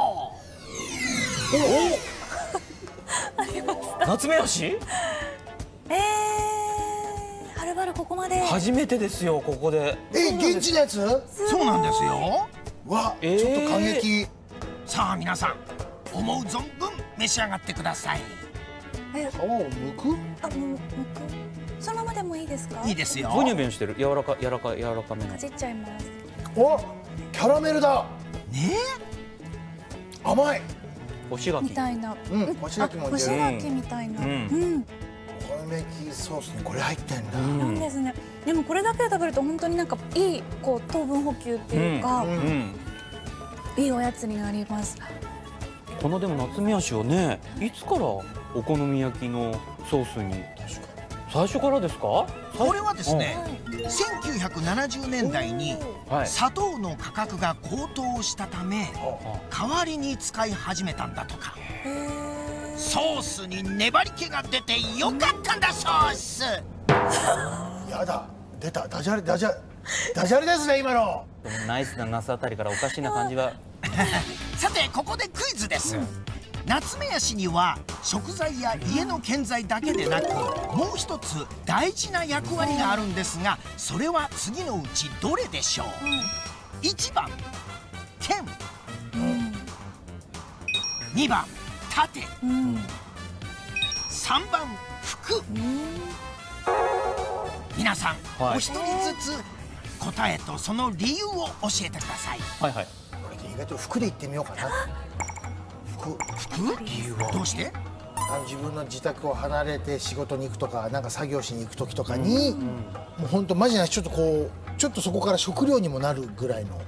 Speaker 4: ナツメヤシ？
Speaker 2: えー、はるばるここまで。
Speaker 4: 初めてですよ、ここで。
Speaker 5: え、現地のやつ？
Speaker 1: そうなんですよ。
Speaker 5: わ、
Speaker 4: えー
Speaker 5: ちょっと感激。
Speaker 1: さあ皆さん、思う存分召し上がってください。
Speaker 2: え、
Speaker 5: 皮を剥く？
Speaker 2: あ、もう、むく。そのままでもいいですか？
Speaker 1: いいですよ。
Speaker 4: ブニュブニュしてる。柔らか柔らか柔らかめの
Speaker 2: か。じっちゃいます。
Speaker 5: お、キャラメルだ。
Speaker 1: ね
Speaker 5: 甘い。
Speaker 4: 干し柿
Speaker 2: みたいな。
Speaker 5: うん、干し柿も
Speaker 2: 干し
Speaker 5: 入れる。
Speaker 2: 柿みたいな。
Speaker 4: う
Speaker 2: うんん。
Speaker 5: このメキソースにこれ入ってんだ。
Speaker 2: なんですね。でもこれだけで食べると本当になんかいいこう糖分補給っていうか、
Speaker 4: うんうん
Speaker 2: いいおやつになります。
Speaker 4: このでもナツメヤシはね、いつからお好み焼きのソースに？最初からですか？
Speaker 1: これはですね、せんきゅうひゃくななじゅうねんだいに
Speaker 4: はい。
Speaker 1: 砂糖の価格が高騰したため代わりに使い始めたんだとか。ソースに粘り気が出てよかったんだソース。
Speaker 5: やだ、出た、ダジャレ、ダジャレ、ダジャレですね今の。
Speaker 4: でもナイスなナスあたりからおかしな感じが。
Speaker 1: さてここでクイズです。ナツメヤシには食材や家の建材だけでなくもう一つ大事な役割があるんですが、それは次のうちどれでしょう？いちばん剣、にばん盾、 さんばん服。皆さん、はい、お一人ずつ答えとその理由を教えてください。
Speaker 4: はいはい。
Speaker 5: 意外と服で言ってみようかな。服
Speaker 1: 服理由はどうして？
Speaker 5: あの自分の自宅を離れて仕事に行くとかなんか作業しに行く時とかに、うん、もう本当マジなちょっとこうちょっとそこから食料にもなるぐらいの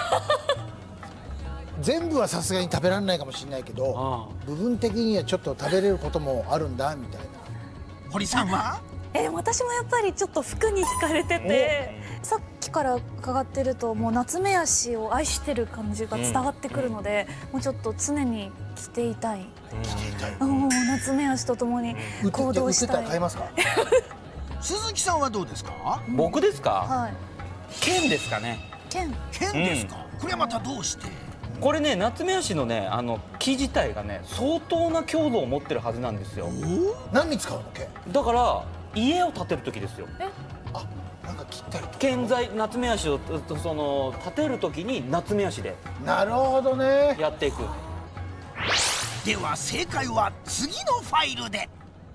Speaker 5: 全部はさすがに食べられないかもしれないけど部分的にはちょっと食べれることもあるんだみたいな。
Speaker 1: 堀さんは？
Speaker 2: え私もやっぱりちょっと服に惹かれてて、さっきから伺ってるともう夏目足を愛してる感じが伝わってくるので、うん、もうちょっと常に着ていたい。
Speaker 5: 着ていたい。
Speaker 2: うん、夏目足とともに行動したい。
Speaker 5: 売ってたら買いますか？
Speaker 1: 鈴木さんはどうですか？
Speaker 4: 僕ですか？
Speaker 2: はい。
Speaker 4: 剣ですかね。
Speaker 2: 剣。
Speaker 1: 剣ですか？うん、これはまたどうして？
Speaker 4: これね、夏目足のね、あの木自体がね、相当な強度を持ってるはずなんですよ。
Speaker 5: 何に使うの剣？
Speaker 4: だから家を建てる時ですよ。
Speaker 5: え？あ、なんか切ったりとか。
Speaker 4: 建材、夏目足をその建てる時に夏目足で。
Speaker 5: なるほどね。
Speaker 4: やっていく。
Speaker 1: では正解は次のファイルで。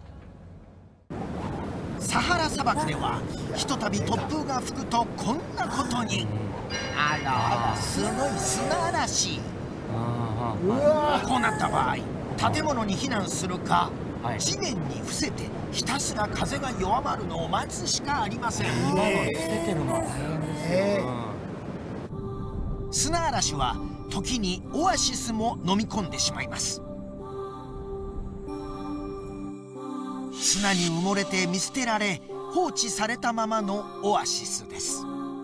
Speaker 1: サハラ砂漠ではひとたび突風が吹くとこんなことに。あらあら、すごい砂嵐。
Speaker 5: うわ
Speaker 1: こうなった場合、建物に避難するか、はい、地面に伏せてひたすら風が弱まるのを待つしかありません。
Speaker 4: 今の伏せてるの。
Speaker 1: えー、砂嵐は時にオアシスも飲み込んでしまいます。砂に埋もれて見捨てられ放置されたままのオアシスです。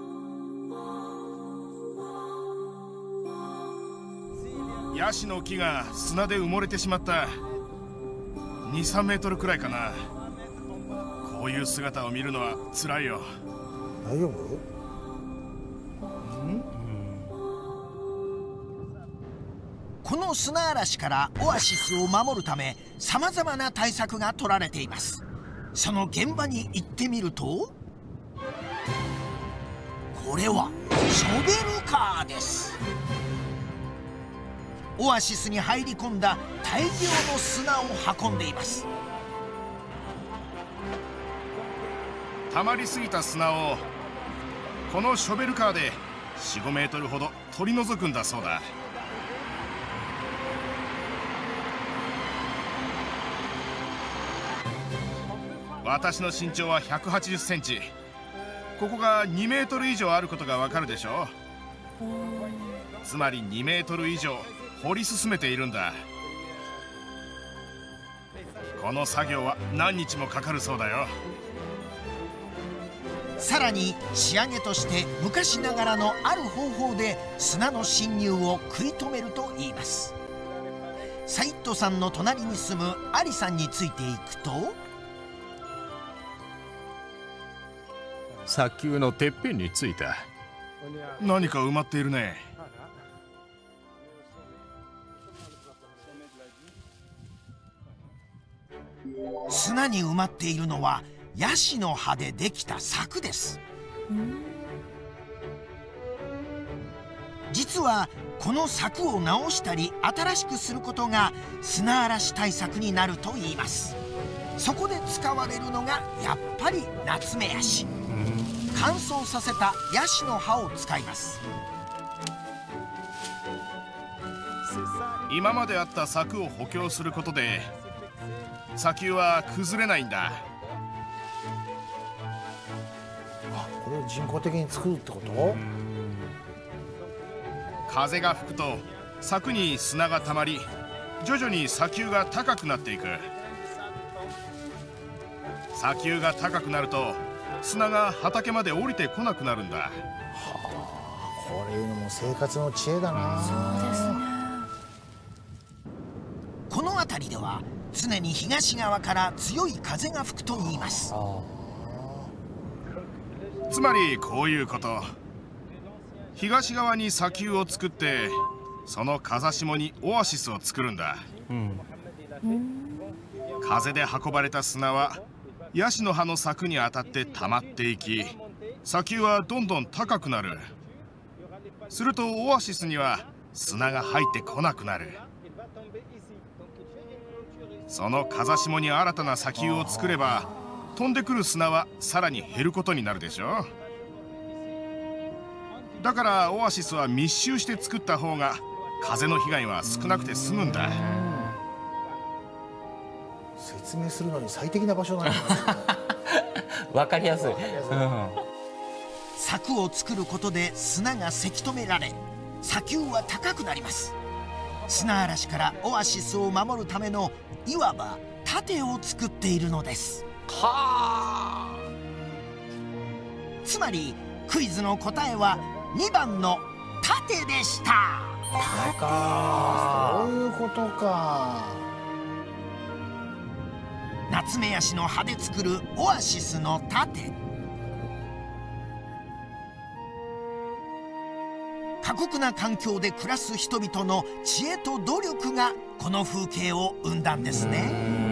Speaker 3: ヤシの木が砂で埋もれてしまった。に、さんメートルくらいかな。こういう姿を見るのは辛いよ。
Speaker 5: 大丈夫？
Speaker 1: この砂嵐からオアシスを守るためさまざまな対策が取られています。その現場に行ってみると、これはショベルカーです。オアシスに入り込んだ大量の砂を運んでいます。
Speaker 3: 溜まりすぎた砂をこのショベルカーでよん、ごメートルほど取り除くんだそうだ。私の身長はひゃくはちじゅっセンチ。ここがにメートル以上あることがわかるでしょ。つまりにメートル以上掘り進めているんだ。この作業は何日もかかるそうだよ。
Speaker 1: さらに仕上げとして昔ながらのある方法で砂の侵入を食い止めるといいます。サイッドさんの隣に住むアリさんについていくと、
Speaker 7: 砂丘のてっぺんに着いた。
Speaker 3: 何か埋まっているね。
Speaker 1: 砂に埋まっているのはヤシの葉でできた柵です。実はこの柵を直したり新しくすることが砂嵐対策になるといいます。そこで使われるのがやっぱり夏目ヤシ。乾燥させたヤシの葉を使います。
Speaker 3: 今まであった柵を補強することで砂丘は崩れないんだ。
Speaker 5: あ、これを人工的に作るってこと？
Speaker 3: 風が吹くと柵に砂がたまり、徐々に砂丘が高くなっていく。砂丘が高くなると砂が畑まで降りてこなくなるんだ。は
Speaker 5: あ、これいうのも生活の知恵だな。
Speaker 2: そうですね。
Speaker 1: この辺りでは常に東側から強い風が吹くといいます。
Speaker 3: つまりこういうこと。東側に砂丘を作ってその風下にオアシスを作るんだ。うん、風で運ばれた砂はヤシの葉の柵に当たって溜まっていき、砂丘はどんどん高くなる。するとオアシスには砂が入ってこなくなる。 その風下に新たな砂丘を作れば飛んでくる砂はさらに減ることになるでしょ。だからオアシスは密集して作った方が風の被害は少なくて済むんだ。
Speaker 5: 説明するのに最適な場所なんだね。
Speaker 4: わかりやすい。
Speaker 1: 柵を作ることで砂がせき止められ砂丘は高くなります。砂嵐からオアシスを守るためのいわば盾を作っているのです。
Speaker 4: はあ。
Speaker 1: つまりクイズの答えはにばんの盾でした。
Speaker 5: そういうことか。
Speaker 1: ナツメヤシの葉で作るオアシスの盾。過酷な環境で暮らす人々の知恵と努力がこの風景を生んだんですね。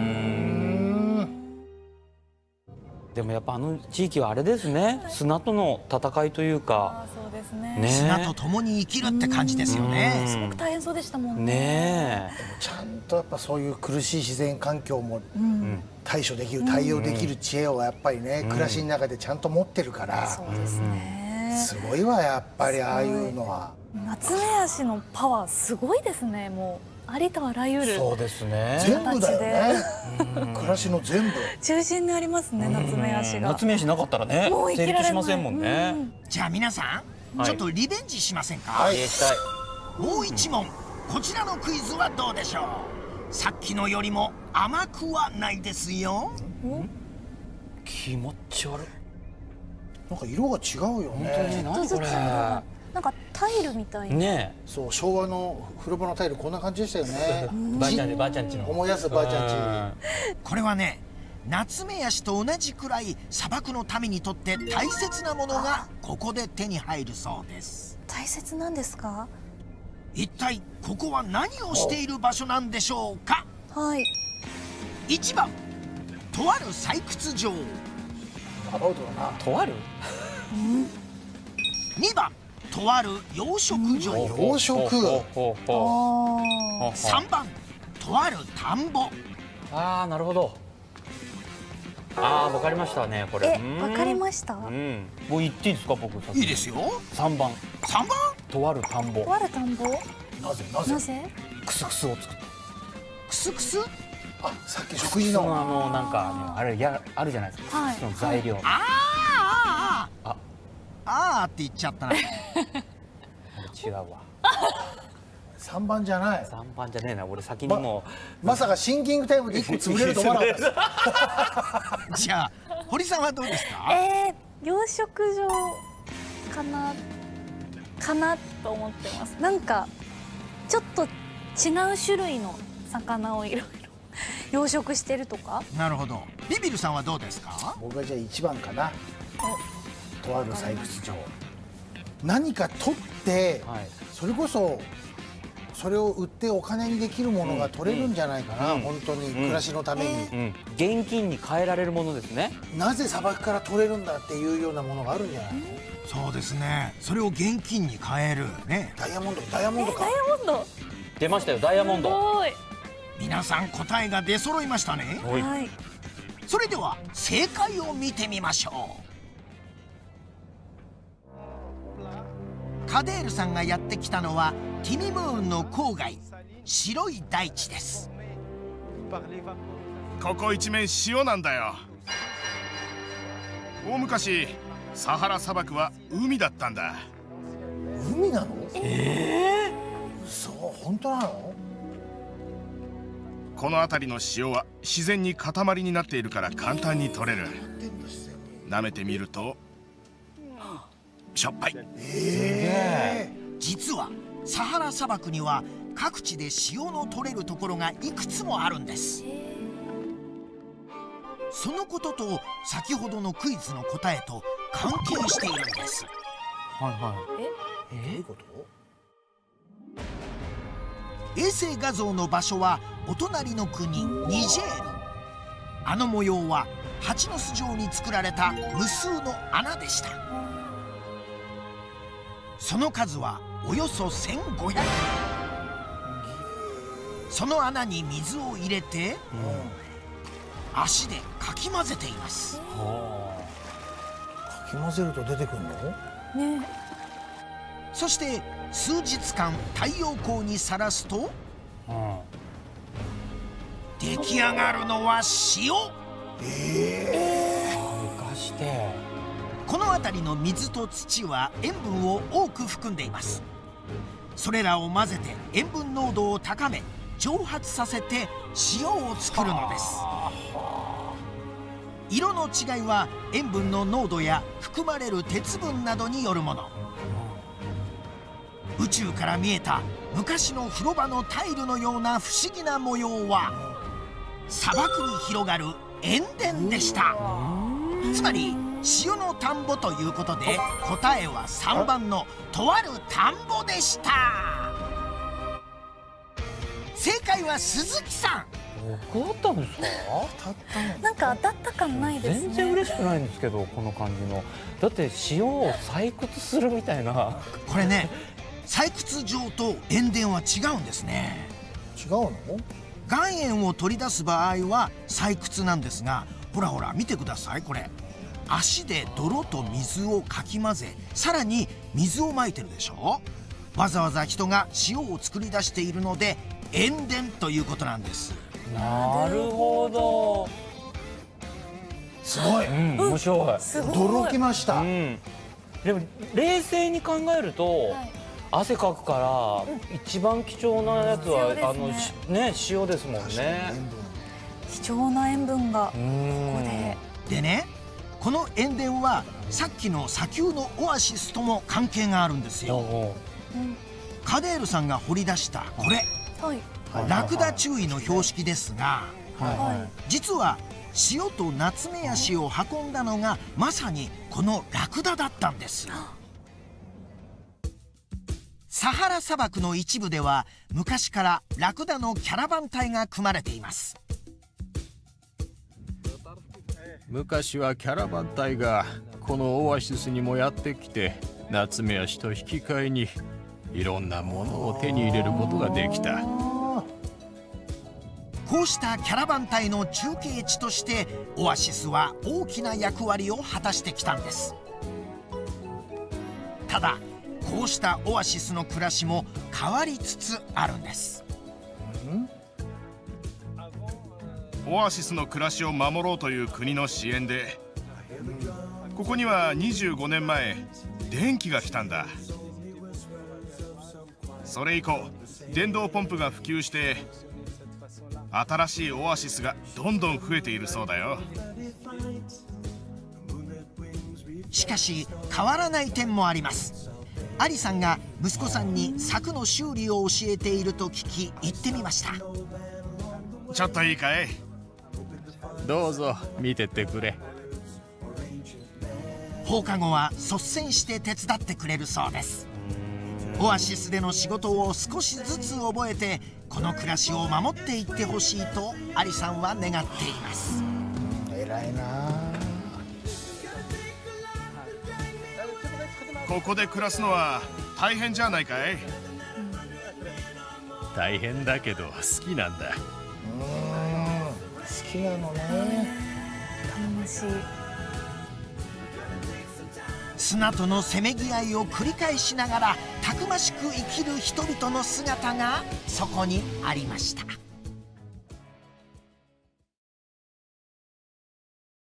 Speaker 4: でもやっぱあの地域はあれですね、砂との戦いというか、
Speaker 2: そうですね。
Speaker 4: ね、
Speaker 1: 砂と共に生きるって感じですよね。
Speaker 2: すごく大変そうでしたもんね。
Speaker 4: ね
Speaker 5: でもちゃんとやっぱそういう苦しい自然環境も対処できる、対応できる知恵をやっぱりね、暮らしの中でちゃんと持ってるから、
Speaker 2: そうですね。
Speaker 5: すごいわやっぱりああいうのは。
Speaker 2: ナツメヤシのパワーすごいですね。もうありとあらゆる
Speaker 4: そうですね。
Speaker 5: 全部だよね。暮らしの全部
Speaker 2: 中心にありますね、ナツメヤシが。
Speaker 4: ナツメヤシなかったらね、
Speaker 2: もう生きられない
Speaker 4: 成立しませんもんね。
Speaker 1: じゃあ皆さん、
Speaker 4: はい、
Speaker 1: ちょっとリベンジしませんか。
Speaker 4: はい、したい。
Speaker 1: もう一問、こちらのクイズはどうでしょう。さっきのよりも甘くはないですよ。
Speaker 4: 気持ち悪い。
Speaker 5: なんか色が違うよね。
Speaker 4: 何これ。
Speaker 2: なんかタイルみたいな。
Speaker 5: ね、そう昭和の風呂場のタイルこんな感じでしたよね。
Speaker 4: ばあちゃんでばあちゃんちの。
Speaker 5: 思い出すばあちゃんち。
Speaker 1: これはね、ナツメヤシと同じくらい砂漠の民にとって大切なものがここで手に入るそうです。
Speaker 2: 大切なんですか。
Speaker 1: 一体ここは何をしている場所なんでしょうか。
Speaker 2: はい。
Speaker 1: いちばん、とある採掘場。
Speaker 5: アバウトだな。
Speaker 4: とある。
Speaker 1: にばん、とある養殖場。
Speaker 5: 養殖。
Speaker 1: さんばん、とある田んぼ。
Speaker 4: ああ、なるほど。ああ、わかりましたね、これ。
Speaker 2: え、わかりました。
Speaker 4: うん。もう言っていいですか、僕。
Speaker 1: いいですよ。
Speaker 4: 三番。
Speaker 1: 三番。
Speaker 4: とある田んぼ。
Speaker 2: とある田んぼ。
Speaker 5: なぜ、なぜ。
Speaker 2: なぜ。
Speaker 4: クスクスを作った。
Speaker 1: クスクス。
Speaker 5: あ、さっき食事の。
Speaker 4: あの、なんか、あれ、や、あるじゃないですか。
Speaker 2: はい。
Speaker 4: その材料。
Speaker 1: ああ。ああ。ああって言っちゃったな。
Speaker 4: 違うわ。
Speaker 5: 三番じゃない。
Speaker 4: 三番じゃねえな、俺先にも
Speaker 5: う。まさかシンキングタイムで一個潰れると思わなかった。
Speaker 1: じゃあ、堀さんはどうですか。
Speaker 2: えー、養殖場かな。かなと思ってます。なんか。ちょっと違う種類の魚をいろいろ養殖してるとか。
Speaker 1: なるほど。ビビルさんはどうですか。
Speaker 5: 僕はじゃあ一番かな。とある採掘場。何か取って、はい、それこそそれを売ってお金にできるものが取れるんじゃないかな、うん、本当に暮らしのために、うん
Speaker 4: うん、現金に換えられるものですね。
Speaker 5: なぜ砂漠から取れるんだっていうようなものがあるんじゃないの。
Speaker 1: そうですね。それを現金に換えるね。
Speaker 5: ダイヤモンド、ダイヤモンドか。
Speaker 2: ダイヤモンド
Speaker 4: 出ましたよ、ダイヤモンド。
Speaker 1: 皆さん答えが出揃いましたね。
Speaker 2: はい。
Speaker 1: それでは正解を見てみましょう。カデールさんがやってきたのはティミムーンの郊外、白い大地です。
Speaker 3: ここ一面塩なんだよ。大昔サハラ砂漠は海だったんだ。
Speaker 5: 海なの？ええー、そう本当なの？
Speaker 3: この辺りの塩は自然に塊になっているから簡単に取れる。舐めてみるとしょっぱい。
Speaker 1: えー、実はサハラ砂漠には各地で塩の取れるところがいくつもあるんです。そのことと先ほどのクイズの答えと関係しているんです。
Speaker 4: はいはい。
Speaker 5: え、どういうこと？
Speaker 1: 衛星画像の場所はお隣の国ニジェール。あの模様は蜂の巣状に作られた無数の穴でした。その数はおよそせんごひゃく。 その穴に水を入れて、うん、足でかき混ぜています。か
Speaker 5: き混ぜると出てくるの？
Speaker 2: ね。
Speaker 1: そして数日間太陽光にさらすと、うん、出来上がるのは塩。
Speaker 4: えー、浮かして。
Speaker 1: この辺りの水と土は塩分を多く含んでいます。それらを混ぜて塩分濃度を高め蒸発させて塩を作るのです。色の違いは塩分の濃度や含まれる鉄分などによるもの。宇宙から見えた昔の風呂場のタイルのような不思議な模様は砂漠に広がる塩田でした。つまり塩の田んぼということで、答えはさんばんのとある田んぼでした。正解は鈴木さん。
Speaker 4: 僕だったんですか？
Speaker 2: なんか当たった感ないですね。
Speaker 4: 全然嬉しくないんですけど、この感じの。だって塩を採掘するみたいな。
Speaker 1: これね、採掘場と塩田は違うんですね。
Speaker 5: 違うの？
Speaker 1: 岩塩を取り出す場合は採掘なんですが、ほらほら見てください。これ足で泥と水をかき混ぜ、さらに水をまいてるでしょ。わざわざ人が塩を作り出しているので塩田ということなんです。
Speaker 4: なるほど。
Speaker 5: すごい、
Speaker 4: うん、面白い。
Speaker 5: 驚きました、うん、
Speaker 4: でも冷静に考えると、はい、汗かくから、うん、一番貴重なやつは、ね、あのね塩ですもんね。
Speaker 2: 貴重な塩分がここで。
Speaker 1: でね、この塩田はさっきの砂丘のオアシスとも関係があるんですよ。うん、カデールさんが掘り出したこれ、はい、ラクダ注意の標識ですが、はい、実は塩とナツメヤシを運んだのがまさにこのラクダだったんです。サハラ砂漠の一部では昔からラクダのキャラバン隊が組まれています。
Speaker 7: 昔はキャラバン隊がこのオアシスにもやってきて、ナツメヤシと引き換えにいろんなものを手に入れることができた。
Speaker 1: こうしたキャラバン隊の中継地としてオアシスは大きな役割を果たしてきたんです。ただこうしたオアシスの暮らしも変わりつつあるんです。
Speaker 3: オアシスの暮らしを守ろうという国の支援で、ここにはにじゅうごねんまえ電気が来たんだ。それ以降電動ポンプが普及して新しいオアシスがどんどん増えているそうだよ。
Speaker 1: しかし変わらない点もあります。アリさんが息子さんに柵の修理を教えていると聞き行ってみました。
Speaker 3: ちょっといいかい？
Speaker 7: どうぞ見てってくれ。
Speaker 1: 放課後は率先して手伝ってくれるそうです。オアシスでの仕事を少しずつ覚えてこの暮らしを守っていってほしいとアリさんは願っています。
Speaker 5: 偉いな。
Speaker 3: ここで暮らすのは大変じゃないかい？
Speaker 7: 大変だけど好きなんだ。
Speaker 5: うん、好きなのね。
Speaker 2: 楽しい。
Speaker 1: 砂とのせめぎ合いを繰り返しながらたくましく生きる人々の姿がそこにありました。